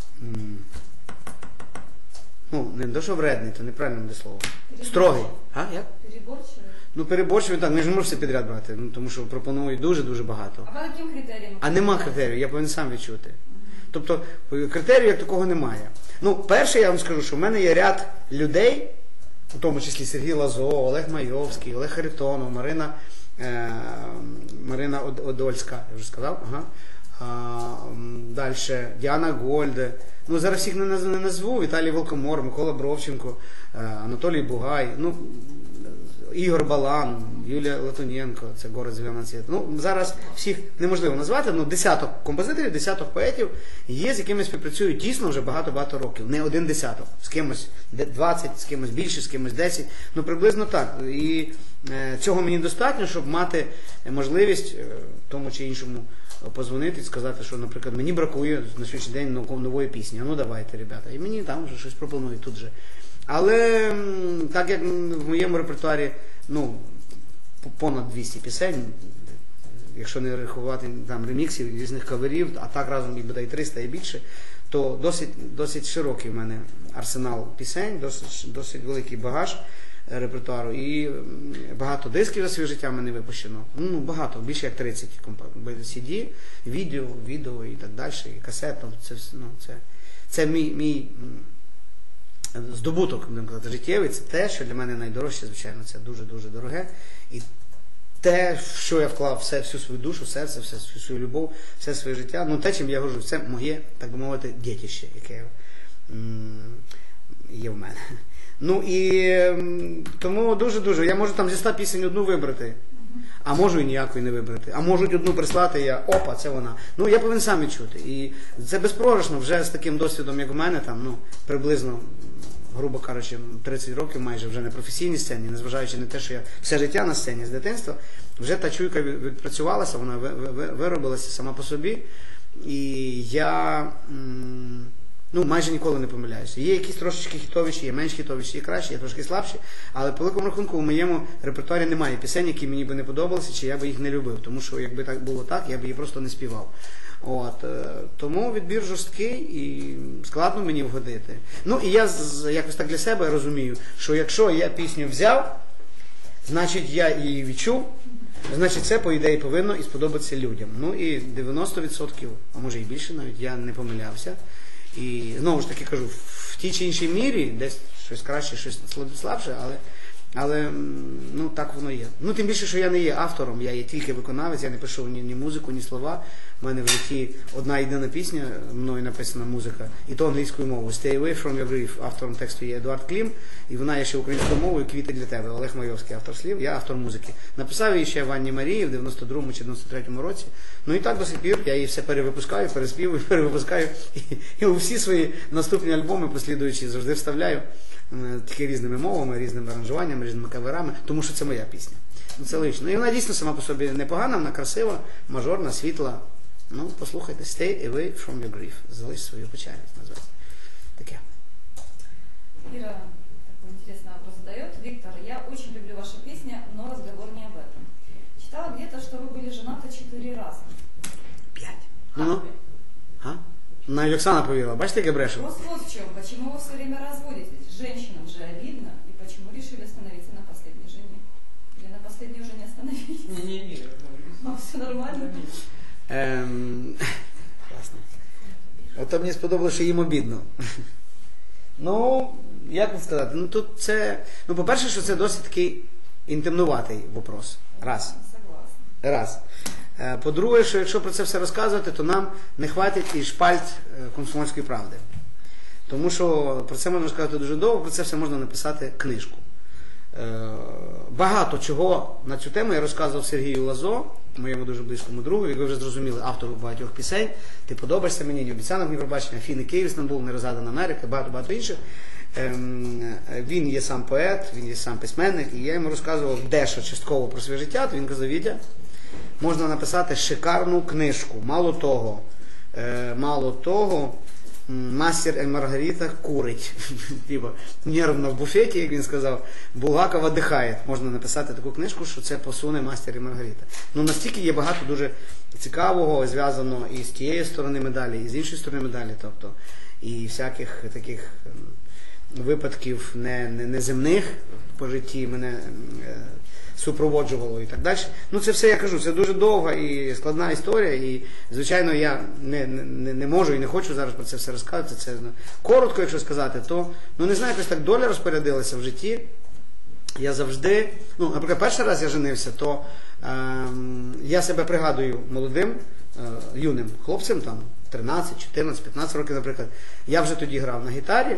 ну, не до що вредний, то неправильно буде слово. Строгий. А, як? Переборчивый? Ну, переборчивий, так, не ж можу все підряд брати, ну, тому що пропонують дуже-дуже багато. А по яким критеріям? А нема критерію, я повинен сам відчути. Тобто, критерію як такого немає. Ну, перше, я вам скажу, що в мене є ряд людей, у тому числі Сергій Лазо, Олег Майовський, Олег Харитонов, Марина, е, Марина Одольська, я вже сказав, ага. А, далі Діана Гольде, ну зараз всіх не назву, Віталій Волкомор, Микола Бровченко, Анатолій Бугай, ну, Ігор Балан, Юлія Латуненко, це «Город зеленого цвета». Ну, зараз всіх неможливо назвати, ну, десяток композиторів, десяток поетів є, з якими співпрацюю дійсно вже багато-багато років. Не один десяток, з кимось двадцять, з кимось більше, з кимось десять, ну, приблизно так. І е, цього мені достатньо, щоб мати можливість е, тому чи іншому позвонити і сказати, що, наприклад, мені бракує на сьогоднішній день нової пісні, а ну давайте, ребята. І мені там вже щось пропонують тут же. Але так як в моєму репертуарі, ну, понад двісті пісень, якщо не рахувати там реміксів, різних каверів, а так разом і бодай триста і більше, то досить, досить широкий в мене арсенал пісень, досить, досить великий багаж репертуару. І багато дисків за своє життя в мене випущено. Ну, багато, більше як тридцять сі ді, відео, відео і так далі, і касет. Це, ну, це, це мій, мій здобуток, будемо казати, життєвий. Це те, що для мене найдорожче, звичайно, це дуже-дуже дороге. І те, в що я вклав все, всю свою душу, серце, все, всю свою любов, все своє життя, ну те, чим я горжусь, це моє, так би мовити, дітище, яке м- є в мене. Ну і м- тому дуже-дуже, я можу там зі ста пісень одну вибрати, а можу і ніякої не вибрати, а можуть одну прислати, я, опа, це вона. Ну, я повинен сам відчути. І це безпрограшно, вже з таким досвідом, як у мене, там, ну, приблизно, грубо кажучи, тридцять років майже вже на професійній сцені, незважаючи на те, що я все життя на сцені з дитинства, вже та чуйка відпрацювалася, вона виробилася сама по собі, і я, ну, майже ніколи не помиляюся. Є якісь трошечки хітовіші, є менш хітовіші, є кращі, є трошки слабші, але по великому рахунку в моєму репертуарі немає пісень, які мені би не подобалися, чи я би їх не любив, тому що якби так було так, я б її просто не співав. От, тому відбір жорсткий і складно мені вгодити. Ну і я якось так для себе розумію, що якщо я пісню взяв, значить я її відчув, значить це, по ідеї, повинно і сподобатися людям. Ну і дев'яносто відсотків, а може і більше навіть, я не помилявся. І знову ж таки кажу, в тій чи іншій мірі, десь щось краще, щось слабше, але, але ну, так воно є. Ну, тим більше, що я не є автором, я є тільки виконавець, я не пишу ні, ні музику, ні слова. У мене в житті одна єдина пісня, мною написана музика, і то англійською мовою. Stay away from your grief. Автором тексту є Едуард Клім, і вона є ще українською мовою, «Квіти для тебе». Олег Майовський автор слів, я автор музики. Написав її ще в Анні Марії в дев'яносто другому чи дев'яносто третьому році. Ну і так до сих пір я її все перевипускаю, переспівую, перевипускаю. І, і у всі свої наступні альбоми, послідуючі, завжди вставляю тільки різними мовами, різними аранжуваннями, різними каверами, тому що це моя пісня. Ну, це лично. І вона дійсно сама по собі непогана, вона красива, мажорна, світла. Ну, послухайте, Stay away from your grief. Залиш свою печаль, називається. Таке. Ира такой интересный вопрос задает. Виктор, я очень люблю вашу песню, но разговор не об этом. Читала где-то, что вы были женаты четыре раза. Пять. Ну, ну. А? Навіть Оксана повірила. Бачите, яке бреше? Вопрос вот в чем. Почему вы все время разводитесь? Женщинам же обидно. И почему решили остановиться на последней жене? Или на последней уже не остановились? Не-не-не. А, все нормально? Ем... Класно. Ото мені сподобалося, що їм обідно. Ну, як вам сказати? Ну, тут це... Ну, по-перше, що це досить такий інтимнуватий вопрос. Раз. Согласна. Раз. Е, По-друге, що якщо про це все розказувати, то нам не хватить і шпальт е, комсомольської правди. Тому що про це можна сказати дуже довго, про це все можна написати книжку. Е, Багато чого на цю тему я розказував Сергію Лазо, моєму дуже близькому другу, як ви вже зрозуміли, автору багатьох пісень. Ти подобаєшся мені, не обіцянок Євробачення, Афіни, Київ, Стамбул, Нерозгадана Америка, багато-багато інших. Ем, Він є сам поет, він є сам письменник, і я йому розказував дещо частково про своє життя, то він казав: Вітя, можна написати шикарну книжку. Мало того, е, мало того, мастер і Маргарита курить. Типа, нервно в буфеті, як він сказав, Булгакова дихає. Можна написати таку книжку, що це посуне мастер і Маргарита. Ну, настільки є багато дуже цікавого, зв'язано і з тієї сторони медалі, і з іншої сторони медалі. Тобто, і всяких таких випадків не, не, неземних по житті мене е, супроводжувало і так далі. Ну, це все, я кажу, це дуже довга і складна історія, і, звичайно, я не, не, не можу і не хочу зараз про це все розказувати. Це, ну, коротко, якщо сказати, то, ну, не знаю, якось так доля розпорядилася в житті. Я завжди, ну, наприклад, перший раз я женився, то е, я себе пригадую молодим, е, юним хлопцем, там, тринадцять, чотирнадцять, п'ятнадцять років, наприклад. Я вже тоді грав на гітарі.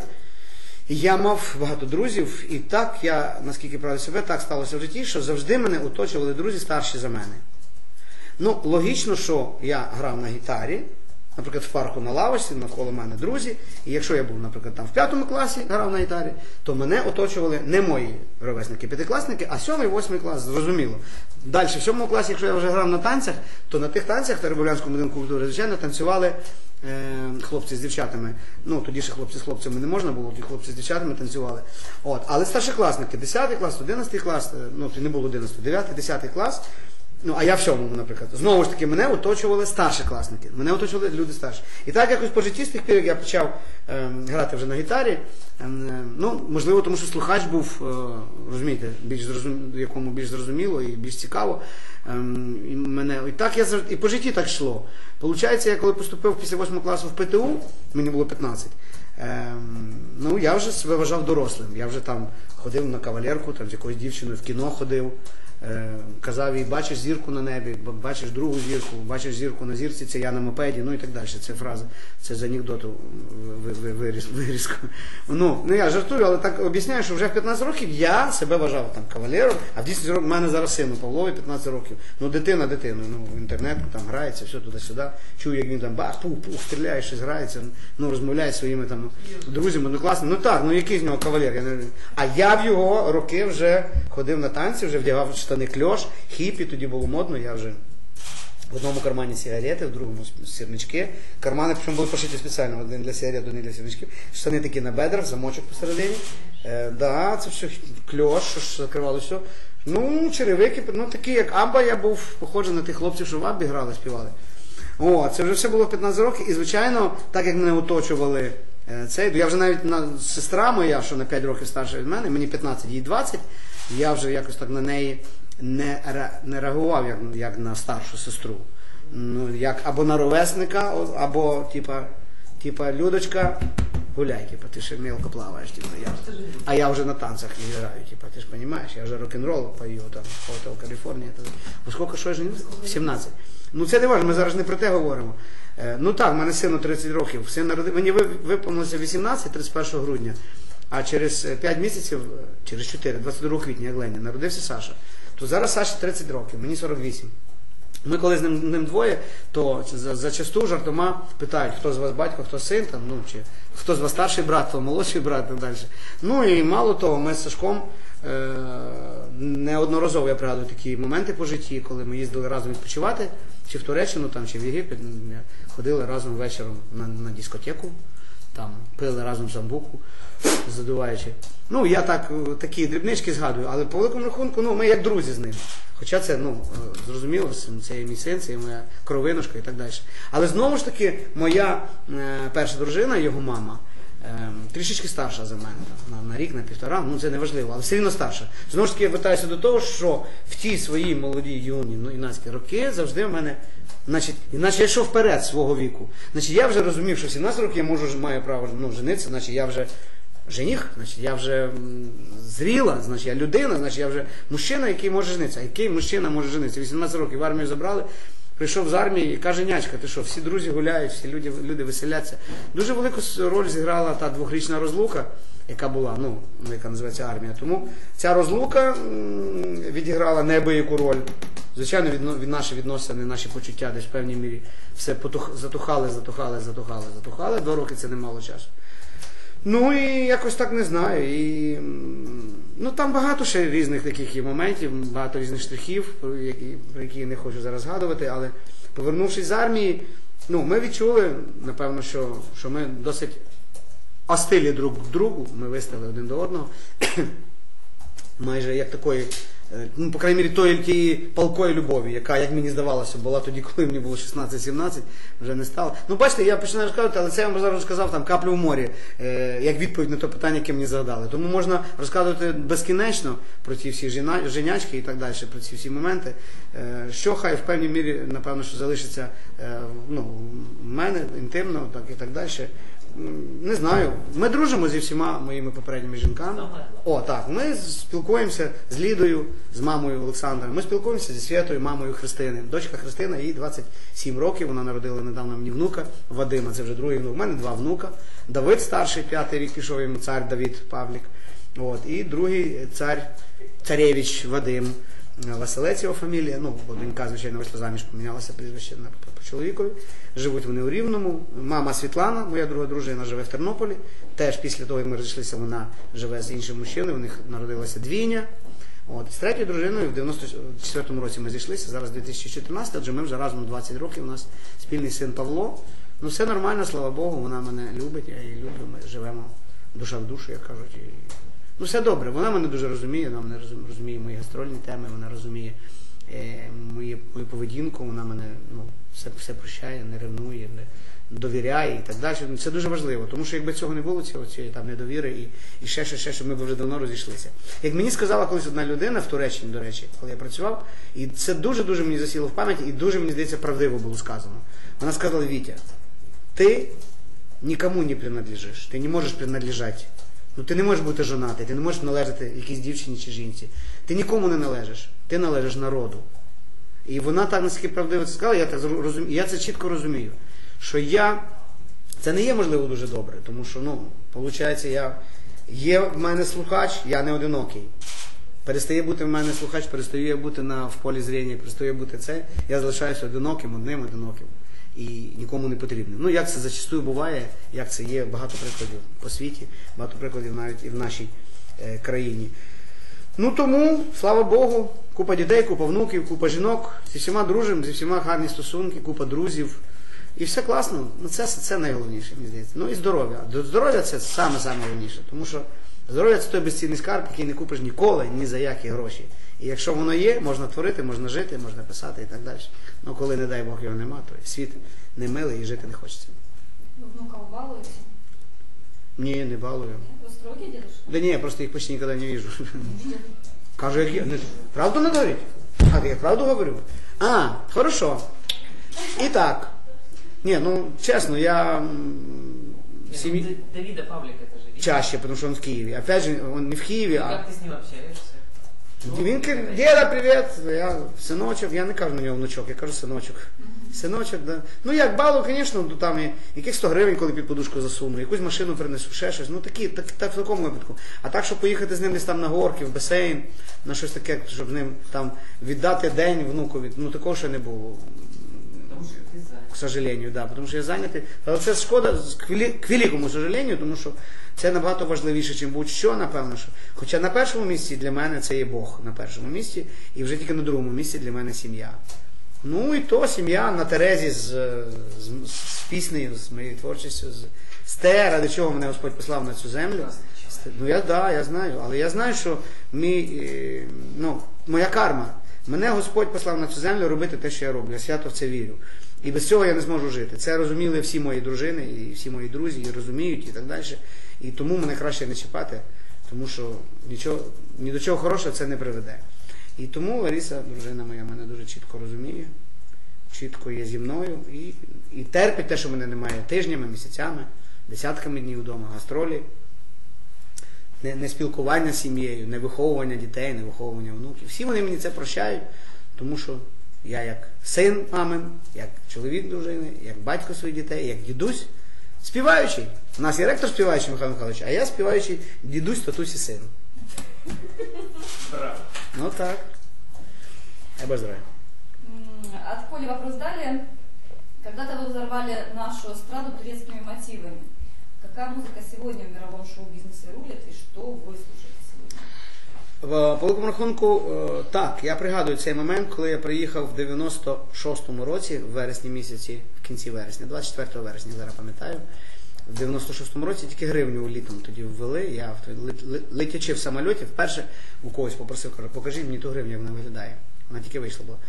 Я мав багато друзів, і так я, наскільки правда себе, так сталося в житті, що завжди мене оточували друзі старші за мене. Ну, логічно, що я грав на гітарі, наприклад, в парку на лавочці, навколо мене друзі, і якщо я був, наприклад, там в п'ятому класі грав на гітарі, то мене оточували не мої ровесники, п'ятикласники, а сьомий, восьмий клас, зрозуміло. Далі, в сьомому класі, якщо я вже грав на танцях, то на тих танцях в Теребовлянському будинку культури, звичайно, танцювали е, хлопці з дівчатами. Ну, тоді ще хлопці з хлопцями не можна було, ті хлопці з дівчатами танцювали. От. Але старшокласники, десятий клас, одинадцятий клас, ну, не було одинадцятий, дев'ятий, десятий клас, ну, а я в сьомому, наприклад. Знову ж таки, мене оточували старшокласники. Мене оточували люди старші. І так якось по житті з тих пір, як я почав е, грати вже на гітарі, е, ну, можливо, тому що слухач був, е, розумієте, більш зрозум... якому більш зрозуміло і більш цікаво. Е, і, мене... і так я і по житті так йшло. Получається, я коли поступив після восьмого класу в ПТУ, мені було п'ятнадцять, е, ну, я вже себе вважав дорослим. Я вже там ходив на кавалерку, там з якоюсь дівчиною в кіно ходив. Казав їй: бачиш зірку на небі, бачиш другу зірку, бачиш зірку на зірці, це я на мопеді, ну і так далі. Це фраза, це з анекдоту вирізка. Ну, ну я жартую, але так об'ясняю, що вже в п'ятнадцять років я себе вважав там кавалером, а в десять років в мене зараз сину Павлові п'ятнадцять років. Ну, дитина дитиною, ну, в інтернет там грається, все туди-сюди. Чую, як він там бах, пух-пух, стріляє, щось грається, ну, розмовляє зі своїми там друзями, однокласниками. Ну так, ну який з нього кавалер? Я не... А я в його роки вже ходив на танці, вже вдягав штани кльош, хіпі, тоді було модно, я вже в одному кармані сигарети, в другому сірнички. Кармани, причому були пошиті спеціально, один для сигарет, один для сірничків. Штани такі на бедрах, замочок посередині. Е, да, це все кльош, що ж закривало все. Ну, черевики, ну такі, як Абба, я був похожий на тих хлопців, що в Аббі грали, співали. О, це вже все було в п'ятнадцять років, і, звичайно, так як мене оточували е, цей, я вже навіть, на, сестра моя, що на п'ять років старша від мене, мені п'ятнадцять, їй двадцять, я вже якось так на неї не, не реагував як, як на старшу сестру. Ну, як або на ровесника, або типа, типа Людочка, гуляй, типа, ти ще мелко плаваєш, типа, я. А я вже на танцях не граю, типа, ти ж розумієш, я вже рок-н-рол пою, там, Hotel California. О скільки, що я женився? сімнадцять. Ну це не важливо, ми зараз не про те говоримо. Е, ну так, в мене сину тридцять років, син народив, мені виповнилося вісімнадцять, тридцять першого грудня, а через п'ять місяців, через чотири, двадцять другого квітня, як Леня, народився Саша. То зараз Саші тридцять років, мені сорок вісім. Ми коли з ним, ним двоє, то за, зачасту жартома питають, хто з вас батько, хто син, там, ну, чи хто з вас старший брат, хто молодший брат і так далі. Ну і мало того, ми з Сашком е, неодноразово, я пригадую такі моменти по житті, коли ми їздили разом відпочивати, чи в Туреччину, там, чи в Єгипет, ходили разом вечором на, на дискотеку. там пили разом самбуку, задуваючи. Ну, я так, такі дрібнички згадую, але по великому рахунку, ну, ми як друзі з ним. Хоча це, ну, зрозуміло, це є мій син, це є моя кровинушка і так далі. Але знову ж таки, моя е, перша дружина, його мама, е, трішечки старша за мене, на, на рік, на півтора, ну це не важливо, але все рівно старша. Знову ж таки, я вертаюся до того, що в ті свої молоді, юні, ну, юнацькі роки завжди в мене, значить, іначе я йшов вперед свого віку. Значить, я вже розумів, що в сімнадцять років я можу, маю право, ну, женитися, значить, я вже жених, значить, я вже зріла, значить, я людина, значить, я вже мужчина, який може женитися. А який мужчина може женитися? вісімнадцять років в армію забрали, прийшов з армії і каже: нячка, ти що, всі друзі гуляють, всі люди, люди веселяться. Дуже велику роль зіграла та двохрічна розлука, яка була, ну, яка називається армія. Тому ця розлука відіграла неабияку роль. Звичайно, від, від наші відносини, наші почуття десь в певній мірі все потух, затухали, затухали, затухали, затухали. Два роки це немало часу. Ну і якось так не знаю. І, ну там багато ще різних таких є моментів, багато різних штрихів, про які, про які я не хочу зараз згадувати, але повернувшись з армії, ну ми відчули, напевно, що, що ми досить остилі друг к другу, ми вистали один до одного, майже як такої, ну, по крайній мірі, тої, тієї палкої любові, яка, як мені здавалося, була тоді, коли мені було шістнадцять-сімнадцять, вже не стало. Ну, бачите, я починаю розказувати, але це я вам зараз розказав там каплю в морі, е, як відповідь на те питання, яке мені задали. Тому можна розказувати безкінечно про ці всі жіна, женячки і так далі, про ці всі моменти, е, що хай в певній мірі, напевно, що залишиться е, ну, в мене інтимно, так і так далі. Не знаю. Ми дружимо зі всіма моїми попередніми жінками. О, так. Ми спілкуємося з Лідою, з мамою Олександра. Ми спілкуємося зі Святою, мамою Христини. Дочка Христина, їй двадцять сім років. Вона народила недавно мені внука Вадима. Це вже другий внук. У мене два внука. Давид старший, п'ятий рік пішов йому, цар Давид Павлік. От. І другий цар, царевич Вадим. Василець його фамілія, ну, бо донька, звичайно, вийшла заміж, помінялася прізвище на по чоловікові. Живуть вони у Рівному. Мама Світлана, моя друга дружина, живе в Тернополі. Теж після того, як ми розійшлися, вона живе з іншим мужчиною, у них народилася двійня. От. З третьою дружиною в дев'яносто четвертому році ми зійшлися, зараз дві тисячі чотирнадцятий, адже ми вже разом двадцять років, у нас спільний син Павло. Ну, все нормально, слава Богу, вона мене любить, я її люблю, ми живемо душа в душу, як кажуть. І... Ну, все добре, вона мене дуже розуміє, вона мене розуміє мої гастрольні теми, вона розуміє е, мою, мою поведінку, вона мене, ну, все, все прощає, не ревнує, не довіряє і так далі. Це дуже важливо, тому що якби цього не було, цього, цієї там недовіри і, і ще, ще, ще, що ми б вже давно розійшлися. Як мені сказала колись одна людина в Туреччині, до речі, коли я працював, і це дуже-дуже мені засіло в пам'яті, і дуже, мені здається, правдиво було сказано. Вона сказала: Вітя, ти нікому не принадлежиш, ти не можеш принадлежати. Ну, ти не можеш бути жонатий, ти не можеш належати якійсь дівчині чи жінці. Ти нікому не належиш, ти належиш народу. І вона так наскільки правдиво це сказала, я, так розумію, я це чітко розумію, що я, це не є, можливо, дуже добре, тому що, ну, виходить, я, є в мене слухач, я не одинокий. Перестає бути в мене слухач, перестаю я бути на, в полі зріння, перестаю бути це, я залишаюся одиноким, одним одиноким. І нікому не потрібним. Ну, як це зачастую буває, як це є, багато прикладів по світі, багато прикладів навіть і в нашій е, країні. Ну, тому, слава Богу, купа дітей, купа внуків, купа жінок, зі всіма дружимо, зі всіма гарні стосунки, купа друзів. І все класно. Ну, це, це найголовніше, мені здається. Ну, і здоров'я. Здоров'я – це саме-саме головніше, тому що здоров'я – це той безцінний скарб, який не купиш ніколи, ні за які гроші. І якщо воно є, можна творити, можна жити, можна писати і так далі. Ну, коли, не дай Бог, його нема, то світ не милий і жити не хочеться. Ви внуков балуєте? Ні, не балую. Ви строгий дедушка? Да ні, я просто їх почти ніколи не вижу. Кажу, як я. Правду не говорить? А, ти я правду говорю? А, хорошо. І так. Ні, ну, чесно, я... Нет, Семьи... ну, Давида Павлика это же видно. Чаще, потому что он в Киеве. Опять же, он не в Киеве, И а... как ты с ним общаешься? Він каже: діда, привіт, я синочок, я не кажу на нього внучок, я кажу синочок. Синочок, да. Ну як балу, звісно, там і яких сто гривень, коли під подушку засуну, якусь машину принесу, ще щось, ну такі, так, так в такому випадку. А так, щоб поїхати з ним десь там на горки, в басейн, на щось таке, щоб з ним там віддати день внукові, ну такого ще не було. Потому что ты занят. К сожалению, да, тому що я зайнятий. Але це шкода, к великому сожалению, тому що це набагато важливіше, ніж будь-що, напевно. Що. Хоча на першому місці для мене це є Бог, на першому місці, і вже тільки на другому місці для мене сім'я. Ну і то сім'я на Терезі з, з, з піснею, з моєю творчістю, з з те, ради чого мене Господь послав на цю землю. Ну я да, я знаю, але я знаю, що мій, ну, моя карма. Мене Господь послав на цю землю робити те, що я роблю. Я свято в це вірю. І без цього я не зможу жити. Це розуміли всі мої дружини, і всі мої друзі, і розуміють, і так далі. І тому мене краще не чіпати, тому що нічого, ні до чого хорошого це не приведе. І тому Лариса, дружина моя, мене дуже чітко розуміє, чітко є зі мною і, і терпить те, що мене немає тижнями, місяцями, десятками днів вдома, гастролі, не, не спілкування з сім'єю, не виховування дітей, не виховування внуків. Всі вони мені це прощають, тому що я як син мамин, як чоловік дружини, як батько своїх дітей, як дідусь, співаючий. У нас є ректор співаючий Михайло Михайлович, а я співаючий дідусь, татусь і син. Браво. Ну так. Я бажаю. От Коли вопрос далее. Когда-то вы взорвали нашу эстраду турецкими мотивами. Какая музыка сегодня в мировом шоу-бизнесе рулит и что вы слушаете сегодня? В великому рахунку, так, я пригадую цей момент, коли я приїхав в дев'яносто шостому році, в вересні місяці, в кінці вересня, двадцять четвертого вересня, зараз пам'ятаю, в дев'яносто шостому році тільки гривню літом тоді ввели, я летячи в самольоті, вперше у когось попросив, кажу, покажіть мені ту гривню, як вона виглядає. Вона тільки вийшла була.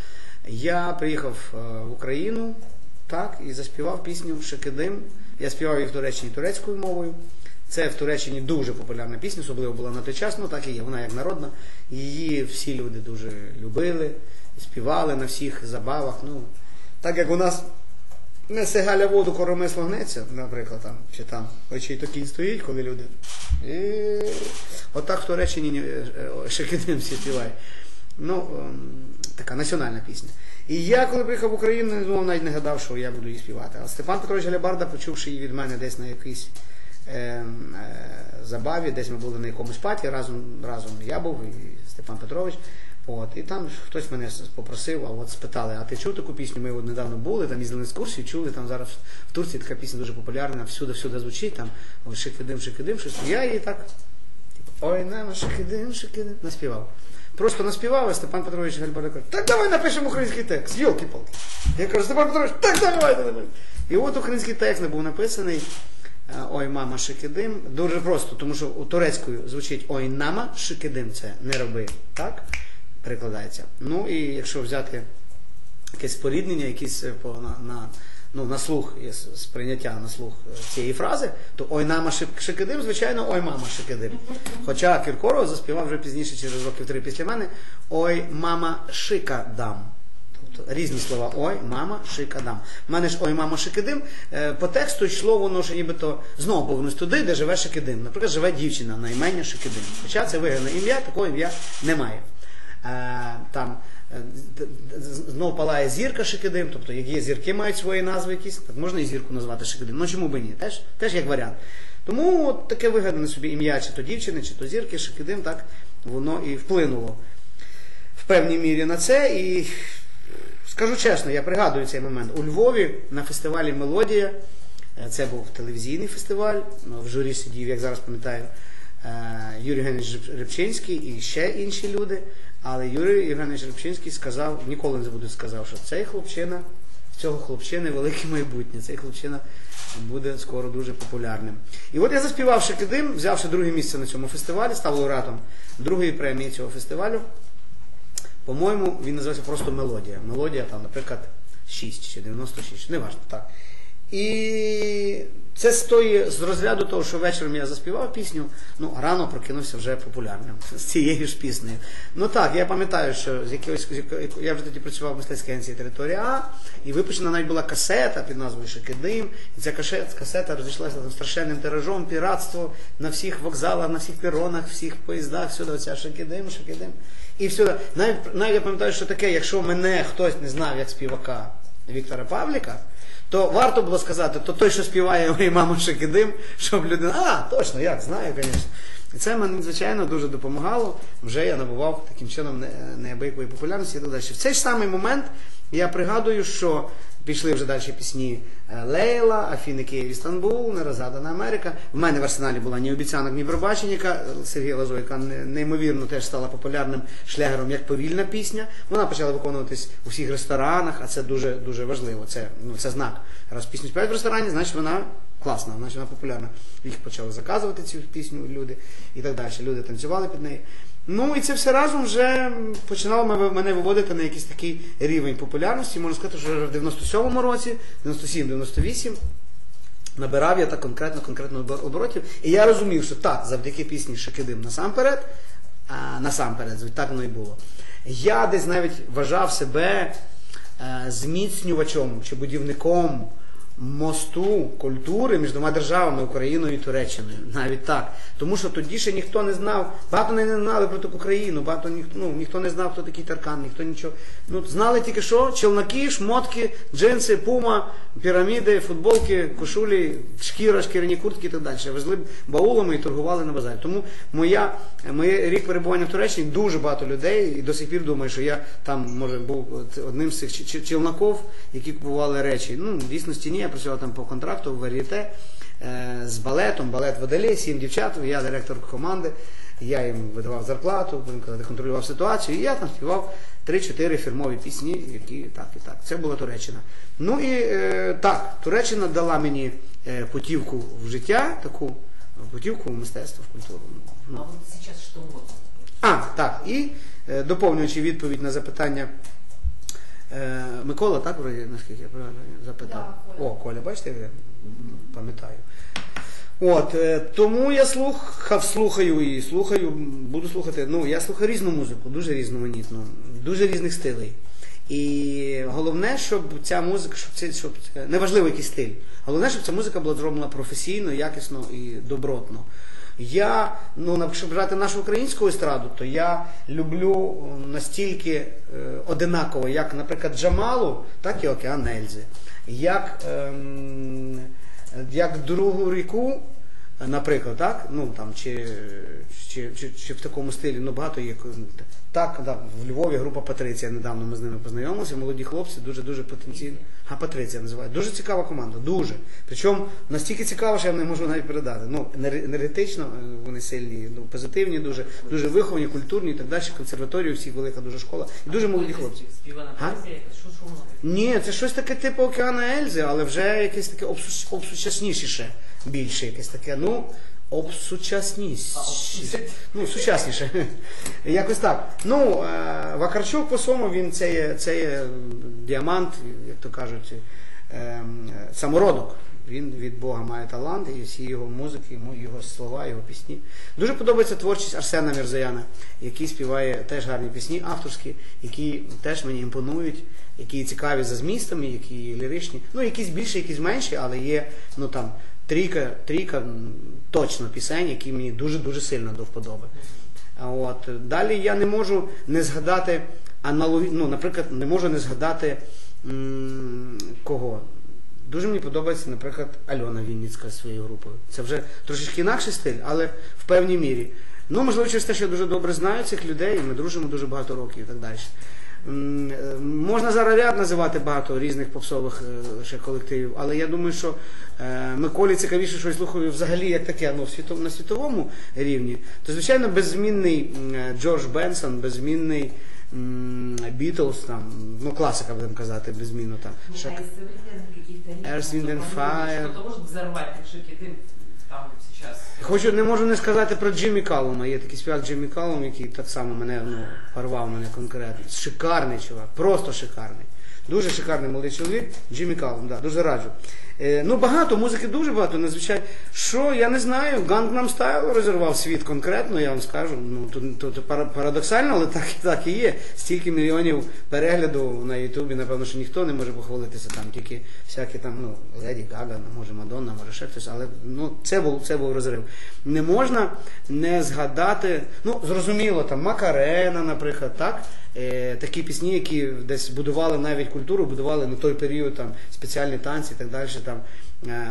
Я приїхав в Україну, так, і заспівав пісню «Шикидим». Я співав її в Туреччині турецькою мовою. Це в Туреччині дуже популярна пісня, особливо була на той час, ну так і є, вона як народна. Її всі люди дуже любили, співали на всіх забавах. Ну, так як у нас несе Галя воду, коромисло гнеться, наприклад, там, чи там очей то кінь стоїть, коли люди. І... Отак в Туреччині «Шикидим» всі співають. Ну, така національна пісня. І я, коли приїхав в Україну, ну, навіть не гадав, що я буду її співати. А Степан Петрович Галябарда, почувши її від мене десь на якійсь е, е, забаві, десь ми були на якомусь паті, разом, разом я був, і Степан Петрович. От, і там хтось мене попросив, а от спитали, а ти чув таку пісню? Ми от недавно були, там їздили на екскурсію, чули, там зараз в Турції така пісня дуже популярна, всюди-всюди звучить, там «Шикидим, шикидим», щось. Я її так, типу, ой, нема, шикидим, шикидим, наспівав. Просто наспівав, а Степан Петрович Галябарда каже, так давай напишемо український текст, йолки-палки. Я кажу, Степан Петрович, так давай, давай. І от український текст не був написаний, ой, мама, шикидим, дуже просто, тому що у турецькою звучить ой, нама, шикидим, це не роби, так? Перекладається. Ну і якщо взяти якесь споріднення, якісь по, на, на, ну, на слух, сприйняття на слух цієї фрази, то ой, нама, шикидим, звичайно, ой, мама, шикидим. Хоча Кіркоров заспівав вже пізніше, через років три після мене, ой, мама, шика дам. Тобто різні слова, ой, мама, шика дам. У мене ж ой, мама, шикидим, по тексту йшло воно, що нібито знову повернусь туди, де живе Шикидим. Наприклад, живе дівчина на ім'я Шикидим. Хоча це вигадане ім'я, такого ім'я немає. Там знов палає зірка Шикидим, тобто як є зірки, мають свої назви якісь, так можна і зірку назвати Шикидим, ну чому би ні, теж, теж як варіант. Тому от таке вигадане собі ім'я, чи то дівчини, чи то зірки, Шикидим, так воно і вплинуло в певній мірі на це. І скажу чесно, я пригадую цей момент. У Львові на фестивалі «Мелодія», це був телевізійний фестиваль, в журі сидів, як зараз пам'ятаю, Юрій Євгенович Рибчинський і ще інші люди. Але Юрій Євгенович Рибчинський сказав, ніколи не забуду, сказав, що цей хлопчина, цього хлопчини велике майбутнє, цей хлопчина буде скоро дуже популярним. І от я заспівав «Шикидим», взявши друге місце на цьому фестивалі, став лауреатом другої премії цього фестивалю. По-моєму, він називається просто «Мелодія». «Мелодія», там, наприклад, шість чи дев'яносто шість, не важливо, так. І це з, тої, з розряду того, що вечором я заспівав пісню, ну, рано прокинувся вже популярним з цією ж піснею. Ну так, я пам'ятаю, що з якогось, я вже тоді працював в мистецькій агенції «Територія А», і випущена навіть була касета під назвою «Шикидим», і ця касета розійшлася там страшенним тиражом, піратство на всіх вокзалах, на всіх перонах, всіх поїздах, всюди оця «Шикидим, Шикидим». І всюди. Навіть, навіть я пам'ятаю, що таке, якщо мене хтось не знав як співака Віктора Павліка, то варто було сказати, то той, що співає «Ой, мамо, Шикидим», щоб людина, а, точно, як, знаю, звісно. І це мені, звичайно, дуже допомагало. Вже я набував таким чином неабиякої популярності і так далі. В цей ж самий момент я пригадую, що пішли вже далі пісні Лейла, Афіни, Київ, Істанбул, Нерозгадана Америка. В мене в арсеналі була «Ні обіцянок, ні пробачень», яка Сергія Лазо, яка неймовірно теж стала популярним шлягером як повільна пісня. Вона почала виконуватись у всіх ресторанах, а це дуже, дуже важливо. Це, ну, це знак. Раз пісню співають в ресторані, значить вона класна, значить вона популярна. Їх почали заказувати цю пісню люди і так далі. Люди танцювали під нею. Ну і це все разом вже починало мене виводити на якийсь такий рівень популярності. Можна сказати, що вже в дев'яносто сьомому році, дев'яносто сім дев'яносто вісім, набирав я так конкретно, конкретно оборотів. І я розумів, що так, завдяки пісні Шикидим насамперед, а, насамперед, так воно і було. Я десь навіть вважав себе а, зміцнювачом чи будівником мосту культури між двома державами, Україною і Туреччиною. Навіть так. Тому що тоді ще ніхто не знав, багато не знали про таку Україну, багато ніхто, ну, ніхто не знав, хто такий Таркан, ніхто нічого. Ну, знали тільки що? Челноки, шмотки, джинси, пума, піраміди, футболки, кошулі, шкіра, шкіряні куртки і так далі. Везли баулами і торгували на базарі. Тому моя, моє рік перебування в Туреччині дуже багато людей, і до сих пір думаю, що я там, може, був одним з цих челноків, які купували речі. Ну, в дійсності ні, я працював там по контракту в Вар'єте з балетом, балет в Оделі, сім дівчат, я директор команди, я їм видавав зарплату, контролював ситуацію, і я там співав три-чотири фірмові пісні, які так і так. Це була Туреччина. Ну і е, так, Туреччина дала мені е, путівку в життя, таку путівку в мистецтво, в культуру. Ну. А вот сейчас что модно? А, так, і е, доповнюючи відповідь на запитання е, Микола, так, вроді, наскільки я правильно запитав? Да, Коля. О, Коля, бачите, я пам'ятаю. От, е, тому я слухав, слухаю і слухаю, буду слухати, ну, я слухаю різну музику, дуже різноманітну, дуже різних стилей. І головне, щоб ця музика, щоб це, щоб це, неважливо який стиль, головне, щоб ця музика була зроблена професійно, якісно і добротно. Я, ну, якщо брати нашу українську естраду, то я люблю настільки е, одинаково, як, наприклад, Джамалу, так і Океан Ельзи. Як, ем, як Другу ріку, наприклад, так, ну, там, чи, чи, чи, чи в такому стилі, ну, багато є. Так, да, в Львові група Патриція, недавно ми з ними познайомилися, молоді хлопці, дуже-дуже потенційно. А, Патриція називають. Дуже цікава команда, дуже. Причому настільки цікаво, що я не можу навіть передати. Ну, енергетично вони сильні, ну, позитивні, дуже, дуже виховані, культурні і так далі. Консерваторію, всіх велика дуже школа. І дуже молоді хлопці. Співана поезія, якась, що шумно? Ні, це щось таке типу Океана Ельзи, але вже якесь таке обсу- обсучасніше, більше якесь таке, ну, обсучасніше. Ну, сучасніше. Якось так. Ну, Вакарчук по своєму, він це є, це є діамант, як то кажуть, самородок. Він від Бога має талант, і всі його музики, його слова, його пісні. Дуже подобається творчість Арсена Мірзояна, який співає теж гарні пісні, авторські, які теж мені імпонують, які цікаві за змістами, які ліричні. Ну, якісь більше, якісь менші, але є, ну, там, трійка, трійка точно пісень, які мені дуже-дуже сильно до вподоби. От. Далі я не можу не згадати аналогі... ну, наприклад, не можу не згадати м- кого. Дуже мені подобається, наприклад, Альона Вінницька з своєю групою. Це вже трошечки інакший стиль, але в певній мірі. Ну, можливо, через те, що я дуже добре знаю цих людей, ми дружимо дуже багато років і так далі. Можна зараз ряд називати багато різних попсових ще колективів, але я думаю, що е, Миколі цікавіше, що я слухаю взагалі як таке, ну, в світов, на світовому рівні. То, звичайно, беззмінний Джордж Бенсон, беззмінний Бітлз, там, ну, класика, будемо казати, беззмінно там. Ну, а из современных каких-то Earth, Wind and Fire. Что-то может взорвать, как Шикидим там сейчас. Хочу, не можу не сказати про Джиммі Каллума. Є такий співак Джиммі Каллум, який так само мене, ну, порвав мене конкретно. Шикарний чувак, просто шикарний. Дуже шикарний молодий чоловік, Джиммі Каллум, да, дуже раджу. Е, ну, багато, музики дуже багато, надзвичайно. Що, я не знаю, Gangnam Style розірвав світ конкретно, я вам скажу. Ну, то, то, то парадоксально, але так, так і є. Стільки мільйонів перегляду на Ютубі, напевно, що ніхто не може похвалитися там, тільки всякі там, ну, Леді Гага, може Мадонна, може ще хтось, але, ну, це був, це був розрив. Не можна не згадати, ну, зрозуміло, там, Макарена, наприклад, так? Е, такі пісні, які десь будували навіть культуру, будували на той період там спеціальні танці і так далі. Там, е, е,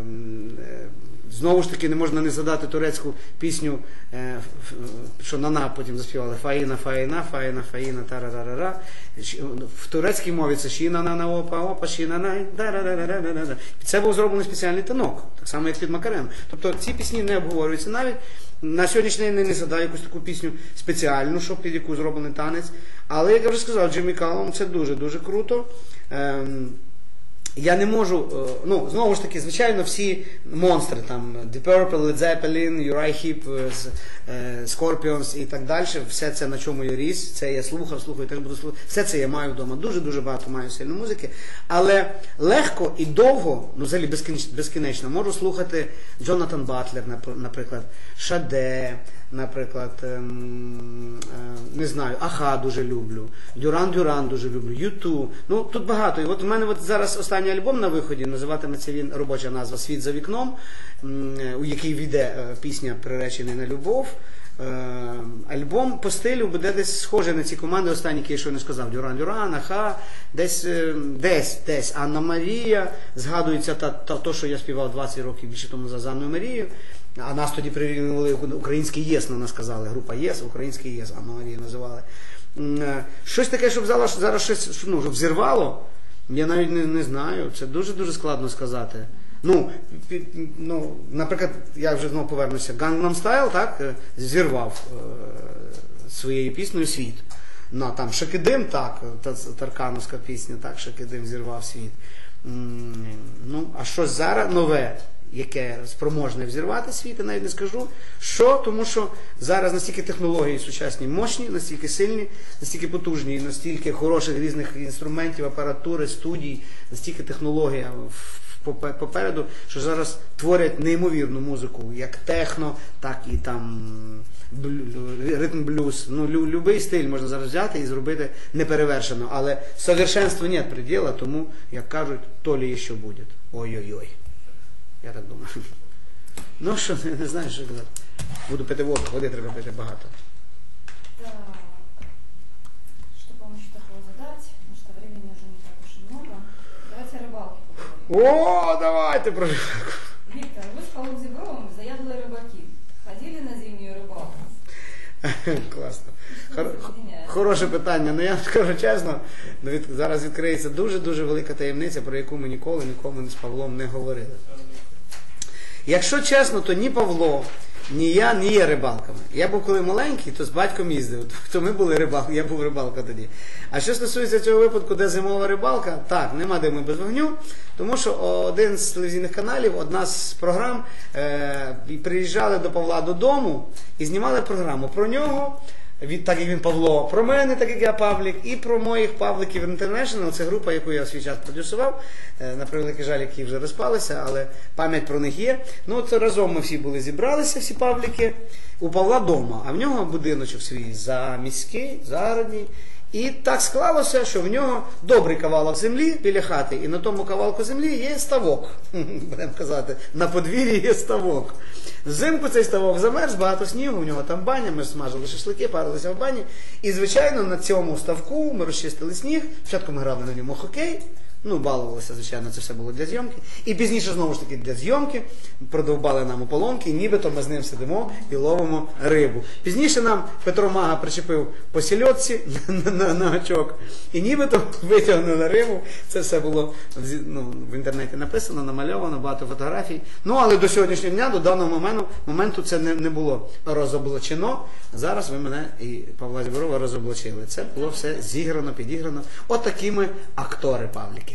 знову ж таки, не можна не згадати турецьку пісню, е, що Нана потім заспівали Фаїна, Фаїна, Фаїна, Фаїна, тарарарара. В турецькій мові це Шіна, Нана, Опа, Опа, Шіна, Най, тарарарара. Це був зроблений спеціальний танок, так само як під Макареном. Тобто ці пісні не обговорюються навіть. На сьогоднішній день не згадаю якусь таку пісню спеціальну, щоб під яку зроблений танець. Але, як я вже сказав, Джиммі Каллум це дуже-дуже круто. Ем, я не можу, е, ну, знову ж таки, звичайно, всі монстри, там, Deep Purple, Led Zeppelin, Uriah Heep, е, е, Scorpions і так далі, все це, на чому я ріс, це я слухав, слухаю, теж буду слухати, все це я маю вдома, дуже-дуже багато маю сильно музики, але легко і довго, ну, взагалі безкінечно, безкінечно, можу слухати Джонатан Батлер, наприклад, Шаде, наприклад, ем, е, не знаю, Аха дуже люблю, Дюран Дюран дуже люблю, Юту. Ну, тут багато. І от у мене от зараз останній альбом на виході, називатиметься він, робоча назва «Світ за вікном», м, у який війде е, пісня «Приречений на любов». Е, альбом по стилю буде десь схожий на ці команди, останні, які я щойно сказав, Дюран Дюран, Аха, десь, е, десь, десь Анна Марія, згадується та, та, то, що я співав двадцять років більше тому за Анною Марією. А нас тоді привели український ЄС, на нас сказали, група ЄС, український ЄС, Анна Марія називали. Щось таке, щоб зараз, зараз щось, ну, щоб взірвало, я навіть не, не знаю, це дуже-дуже складно сказати. Ну, під, ну, наприклад, я вже знову повернуся, Gangnam Style, так, зірвав е, своєю піснею світ. Ну, там Шакидим, так, таркановська пісня, так, Шакидим зірвав світ. Ну, а щось зараз нове, яке спроможне взірвати світ, я навіть не скажу. Що? Тому що зараз настільки технології сучасні мощні, настільки сильні, настільки потужні, настільки хороших різних інструментів, апаратури, студій, настільки технологія попереду, що зараз творять неймовірну музику, як техно, так і там ритм блюз. Ну, лю, любий стиль можна зараз взяти і зробити неперевершено, але совершенству нет предела, тому, як кажуть, то ли ще буде. Ой-ой-ой. Я так думаю. Ну що, не, не знаю, що казати. Буду пити воду, води треба пити багато. Так, что вам еще такого задать? Потому что времени уже не так уж и много. Давайте о рыбалке поговорим. О, давайте про рибалку. Виктор, вы с Полукзебровым заядлые рыбаки. Ходили на зимнюю рыбалку? Класно. Что Хор- соединяет? Хороше питання. Ну я скажу чесно, від- зараз відкриється дуже-дуже велика таємниця, про яку ми ніколи нікому з Павлом не говорили. Якщо чесно, то ні Павло, ні я не є рибалками. Я був коли маленький, то з батьком їздив, то ми були рибалки, я був рибалка тоді. А що стосується цього випадку, де зимова рибалка, так, нема диму без вогню, тому що один з телевізійних каналів, одна з програм, е, приїжджали до Павла додому і знімали програму про нього, від, так як він Павло, про мене, так як я Павлік, і про моїх Павликів International, це група, яку я в свій час продюсував, е, на превеликий жаль, які вже розпалися, але пам'ять про них є. Ну, от разом ми всі були, зібралися, всі Павліки, у Павла вдома, а в нього будиночок свій заміський, загородній. І так склалося, що в нього добрий кавалок землі біля хати, і на тому кавалку землі є ставок, будемо казати, на подвір'ї є ставок. Взимку цей ставок замерз, багато снігу, в нього там баня, ми смажили шашлики, парилися в бані. І, звичайно, на цьому ставку ми розчистили сніг, спочатку ми грали на ньому хокей, ну, балувалися, звичайно, це все було для зйомки. І пізніше, знову ж таки, для зйомки продовбали нам ополонки, і нібито ми з ним сидимо і ловимо рибу. Пізніше нам Петро Мага причепив по сільотці на, на, на гачок, і нібито витягнули рибу. Це все було ну, в інтернеті написано, намальовано, багато фотографій. Ну, але до сьогоднішнього дня, до даного моменту, моменту це не, не було розоблачено. Зараз ви мене і Павла Зіброва розоблачили. Це було все зіграно, підіграно. От такі ми актори, Павліки.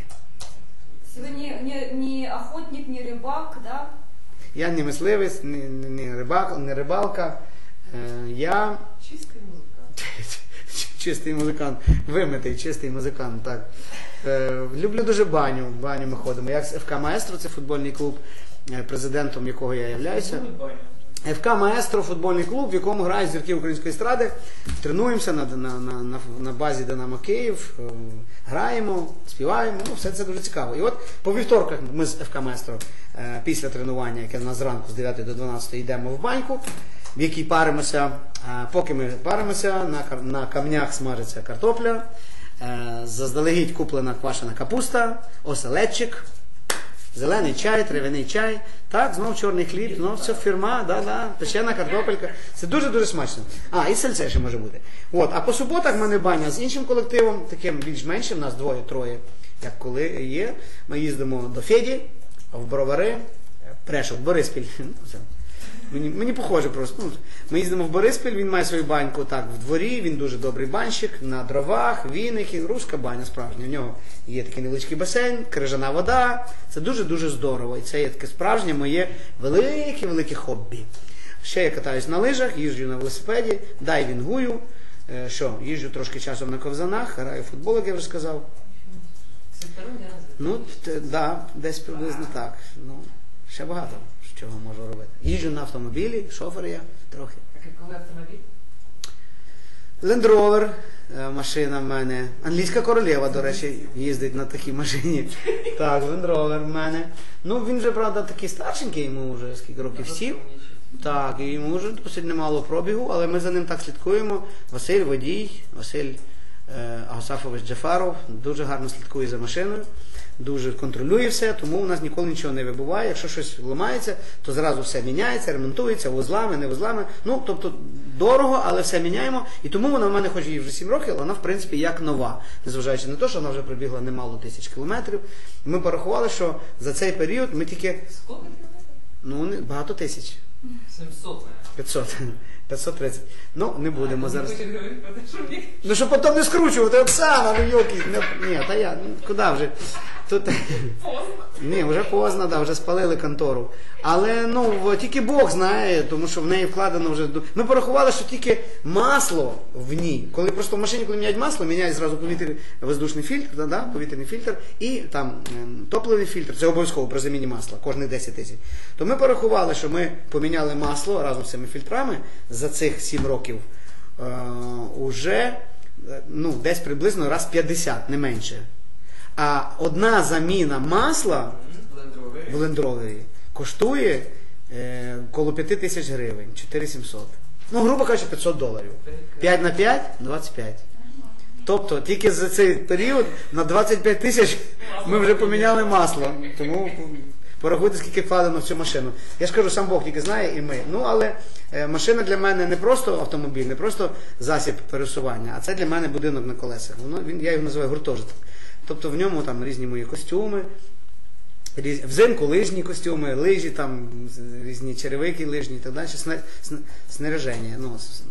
Вы не, не, не охотник, не рыбак, да? Я не мисливець, не, не, рибак, не рибалка. Е, я Чистый музыкант. чистий музикант, вимитий чистий музикант. Так. Е, люблю дуже баню. В баню ми ходимо. Як з еф ка Маестро, це футбольний клуб, президентом якого я являюся. еф ка Маестро – футбольний клуб, в якому грають зірки української естради. Тренуємося на, на, на, на базі Динамо Київ, граємо, співаємо, ну, все це дуже цікаво. І от по вівторках ми з еф ка Маестро після тренування, яке у нас зранку з дев'ятої до дванадцятої, йдемо в баньку, в якій паримося. Поки ми паримося, на, на камнях смажиться картопля, заздалегідь куплена квашена капуста, оселедчик, зелений чай, трав'яний чай, так, знов чорний хліб, знов все фірма, да, да, печена картопелька. Це дуже-дуже смачно. А, і сальце ще може бути. От, а по суботах в мене баня з іншим колективом, таким більш-меншим, нас двоє-троє, як коли є. Ми їздимо до Феді, в Бровари, Прешов, Бориспіль. Мені, мені похоже просто. Ну, ми їздимо в Бориспіль, він має свою баньку так в дворі, він дуже добрий банщик, на дровах, віники, руська баня справжня. У нього є такий невеличкий басейн, крижана вода. Це дуже-дуже здорово. І це є таке справжнє моє велике-велике хобі. Ще я катаюсь на лижах, їжджу на велосипеді, дайвінгую. Е, що, їжджу трошки часом на ковзанах, граю в футбол, як я вже сказав. Всесторонне развитие. Ну, т- да, десь приблизно так. Ну, ще багато чого можу робити. Їжджу на автомобілі, шофер я трохи. А какой автомобиль? Land Rover, е, машина в мене. Англійська королева, до речі, їздить на такій машині. Так, Land Rover в мене. Ну, він вже, правда, такий старшенький, йому вже скільки років, сім. Так, і йому вже досить немало пробігу, але ми за ним так слідкуємо. Василь водій, Василь е, Агасафович Джафаров дуже гарно слідкує за машиною, дуже контролює все, тому у нас ніколи нічого не вибуває. Якщо щось ламається, то зразу все міняється, ремонтується, вузлами, не вузлами. Ну, тобто дорого, але все міняємо. І тому вона в мене, хоч їй вже сім років, але вона, в принципі, як нова. Незважаючи на те, що вона вже пробігла немало тисяч кілометрів. Ми порахували, що за цей період ми тільки, Сколько километров? ну, не- багато тисяч. семьсот, наверное. п'ятсот. п'ятсот тридцять. Ну, не будемо А, зараз. Не будешь говорить, потому что мне- Ну, щоб потім не скручувати, Оксана, ну йоки. Не... Ні, та я, ну, куди вже? Тут... Поздно. Ні, вже поздно, да, вже спалили контору. Але, ну, в- тільки Бог знає, тому що в неї вкладено вже... ду- Ми порахували, що тільки масло в ній, коли просто в машині, коли міняють масло, міняють зразу повітряний воздушний фільтр, да, да, повітряний фільтр і там ем, топливний фільтр, це обов'язково при заміні масла, кожних десять тисяч. То ми порахували, що ми поміняли масло разом з цими фільтрами за цих сім років е, уже е, ну, десь приблизно раз п'ятдесят, не менше. А одна заміна масла Land Rover. в лендровері коштує е, коло п'ять тисяч гривень, чотири тисячі сімсот. Ну, грубо кажучи, п'ятсот доларів. п'ять на п'ять – двадцять п'ять. Тобто, тільки за цей період на двадцять п'ять тисяч ми вже поміняли масло. Тому порахуйте, скільки вкладено в цю машину. Я ж кажу, сам Бог тільки знає і ми. Ну, але е, машина для мене не просто автомобіль, не просто засіб пересування, а це для мене будинок на колесах. Воно, він, я його називаю гуртожиток. Тобто в ньому там різні мої костюми, різ... взимку лижні костюми, лижі, там різні черевики лижні і так далі, сна... сна... снаряження. Ну, с-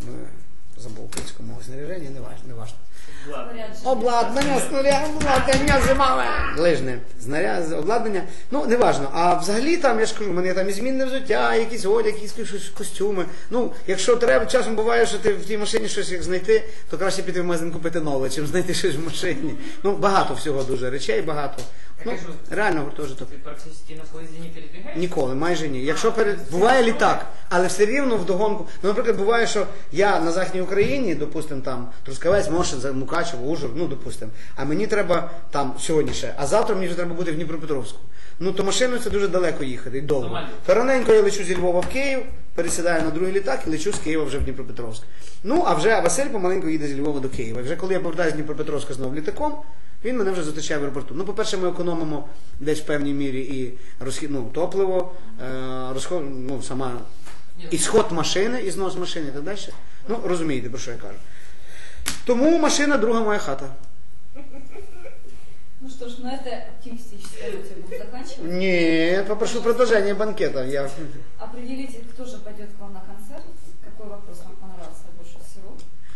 е, забув українську мову, снаряження, не важно. Не важно. Говорят же, Обладнання, снаряд, обладнання зимове. Лижне, знаряд, обладнання. Ну, не важно. А взагалі там, я ж кажу, в мене є там і змінне взуття, якісь одяг, якісь щось, костюми. Ну, якщо треба, часом буває, що ти в тій машині щось як знайти, то краще піти в магазин купити нове, чим знайти щось в машині. Ну, багато всього дуже, речей багато. Ну, реально гуртожиток. Ты практически на поезде не передвигаешься? Ніколи, майже ні. Якщо перед... буває літак, але все рівно вдогонку. Ну, наприклад, буває, що я на Західній Україні, допустим, там Трускавець, Мошин, Мукачево, Ужгород, ну, допустим, а мені треба там сьогодні ще, а завтра мені вже треба бути в Дніпропетровську. Ну, то машиною це дуже далеко їхати і довго. Нормально. Раненько я лечу зі Львова в Київ, пересідаю на другий літак і лечу з Києва вже в Дніпропетровськ. Ну, а вже Василь помаленьку їде з Львова до Києва. І вже коли я повертаюся з Дніпропетровська знову літаком, він мене вже зустрічає в аеропорту. Ну, по-перше, ми економимо десь в певній мірі і розхід, ну, топливо, е, розход, ну, сама і сход машини, і знос машини і так далі. Ну, розумієте, про що я кажу. Тому машина друга моя хата. Ну что ж, на этой оптимистической ноте будем заканчивать. Ні, попрошу продовження банкета. Я... Определите, кто же пойдет к вам на концерт. Какой вопрос вам понравился больше всего?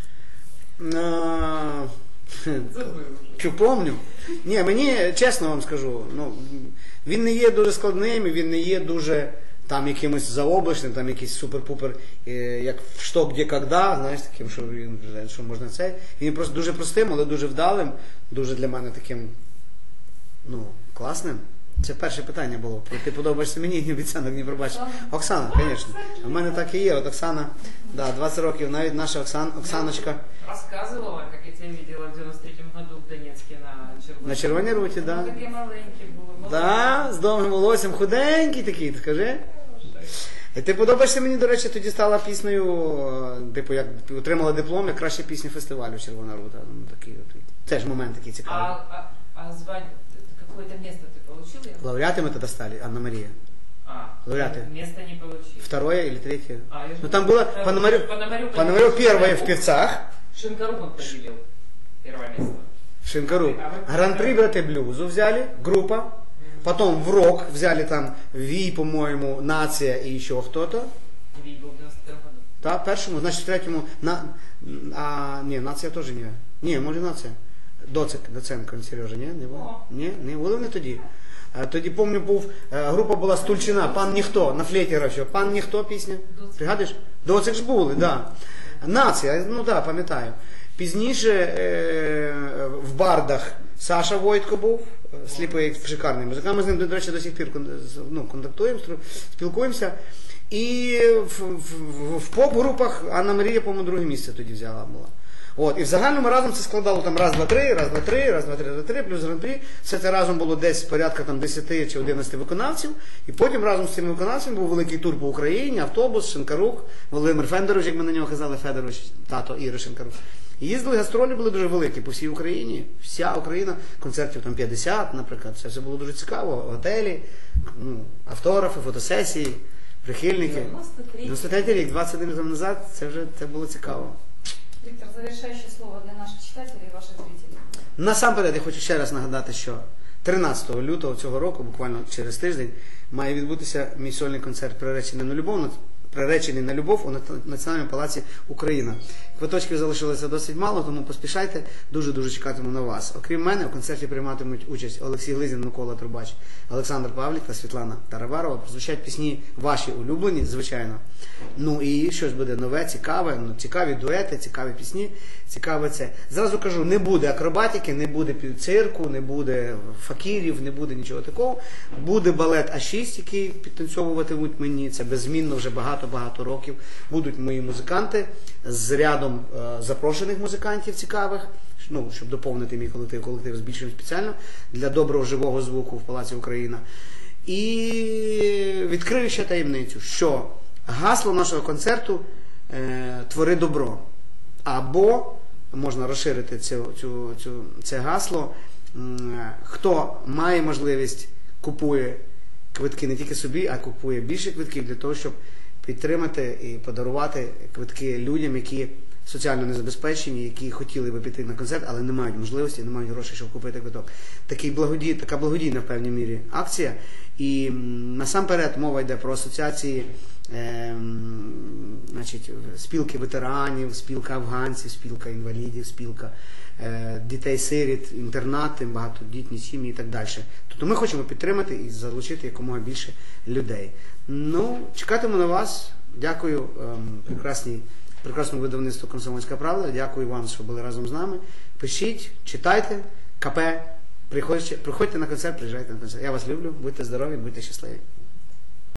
А, Забыл уже. Чи помню? Ні, мені, чесно вам скажу, ну, він не є дуже складним, і він не є дуже там якимось заоблачним, там якийсь супер-пупер, е, як в «Что, где, когда», знаєш, таким, що, він, що можна це. Він просто дуже простим, але дуже вдалим, дуже для мене таким, ну, класним. Це перше питання було. Ти подобаєшся мені, ні обіцянок не пробачиш. Оксана, звісно. У мене так і є. От Оксана, да, двадцять років, навіть наша Оксан, Оксаночка. Рассказывала, как я тебя видела в девяносто третьем году в Донецке на Червоній. На Червоній руті, Ну, да. такі маленькі були. Да, з довгим волоссям, худенький такий, скажи. І ти подобаєшся мені, до речі, тоді стала піснею, е, типу, як отримала диплом, як краща пісня фестивалю «Червона рута». Ну, такий от. Теж момент такий А, цікавий. а, а звание, какое-то место ты получил? Я- Лауреаты мы тогда стали, Анна Мария. А, Лауреаты. место не получил. Второе или третье? А, я же- Ну там было Там Пономарев, Пономарев, Пономарев первое в певцах, Шинкару он поделил. Первое место. Шинкару. А вы- Гран-при «Брати блюзу» взяли, группа. Потом в рок взяли там Ви, по-моему, Нация и еще кто-то. Ви был в девяносто первом году. Та, першому, значить в третьому, на, а, ні, Нація теж ні. Ні, може Нація. Доцик, Доценко, Сережа, ні? Не було? Ні, не були вони тоді. А, тоді, пам'ятаю, був, е, група була Стульчина, Пан Ніхто, на флейті грав, що Пан Ніхто пісня. Пригадуєш? Доцик ж були, да. Нація, ну так, да, пам'ятаю. Пізніше е, в бардах Саша Войтко був, сліпий, шикарний музикант. Ми з ним, до речі, до сих пір ну, контактуємо, спілкуємося. І в, в, в поп-групах Анна Марія, по-моєму, друге місце тоді взяла була. От, і в загальному разом це складало там раз, два, три, раз, два, три, раз, два, три, раз, два, три, плюс гран-прі. Все це разом було десь порядка там десять чи одинадцять виконавців. І потім разом з цими виконавцями був великий тур по Україні, автобус, Шинкарук, Володимир Фендерович, як ми на нього казали, Федорович, тато Іри Шинкарук. І їздили, гастролі були дуже великі по всій Україні. Вся Україна, концертів там п'ятдесят, наприклад. Це все було дуже цікаво. Готелі, ну, автографи, фотосесії, прихильники. дев'яносто третій рік, двадцять один років назад, це вже це було цікаво. Виктор, завершающее слово для наших читателей и ваших зрителей. Насамперед я хочу ще раз нагадати, що тринадцятого лютого цього року, буквально через тиждень, має відбутися мій сольний концерт «Приречений на любов», «Приречений на любов» у Національному палаці Україна. Квиточків залишилося досить мало, тому поспішайте, дуже-дуже чекатиму на вас. Окрім мене, у концерті прийматимуть участь Олексій Глизін, Микола Трубач, Олександр Павлік та Світлана Тарабарова. Прозвучать пісні ваші улюблені, звичайно. Ну і щось буде нове, цікаве, ну, цікаві дуети, цікаві пісні, цікаве це. Зразу кажу, не буде акробатики, не буде цирку, не буде факірів, не буде нічого такого. Буде балет А шість, який підтанцьовуватимуть мені, це беззмінно вже багато-багато років. Будуть мої музиканти з рядом е, запрошених музикантів цікавих, ну, щоб доповнити мій колектив, колектив збільшуємо спеціально для доброго живого звуку в Палаці Україна. І відкрию ще таємницю, що гасло нашого концерту е, «Твори добро». Або можна розширити цю, цю, цю, це гасло. Хто має можливість, купує квитки не тільки собі, а купує більше квитків для того, щоб підтримати і подарувати квитки людям, які соціально незабезпечені, які хотіли би піти на концерт, але не мають можливості, не мають грошей, щоб купити квиток. Такий благодій, така благодійна в певній мірі акція. І насамперед мова йде про асоціації, е, значить, спілки ветеранів, спілка афганців, спілка інвалідів, спілка е, дітей-сиріт, інтернати, багатодітні сім'ї і так далі. Тобто ми хочемо підтримати і залучити якомога більше людей. Ну, чекатиму на вас. Дякую е, прекрасній прекрасному видавництву «Комсомольська правда». Дякую вам, що були разом з нами. Пишіть, читайте, КП, приходьте, приходьте на концерт, приїжджайте на концерт. Я вас люблю, будьте здорові, будьте щасливі.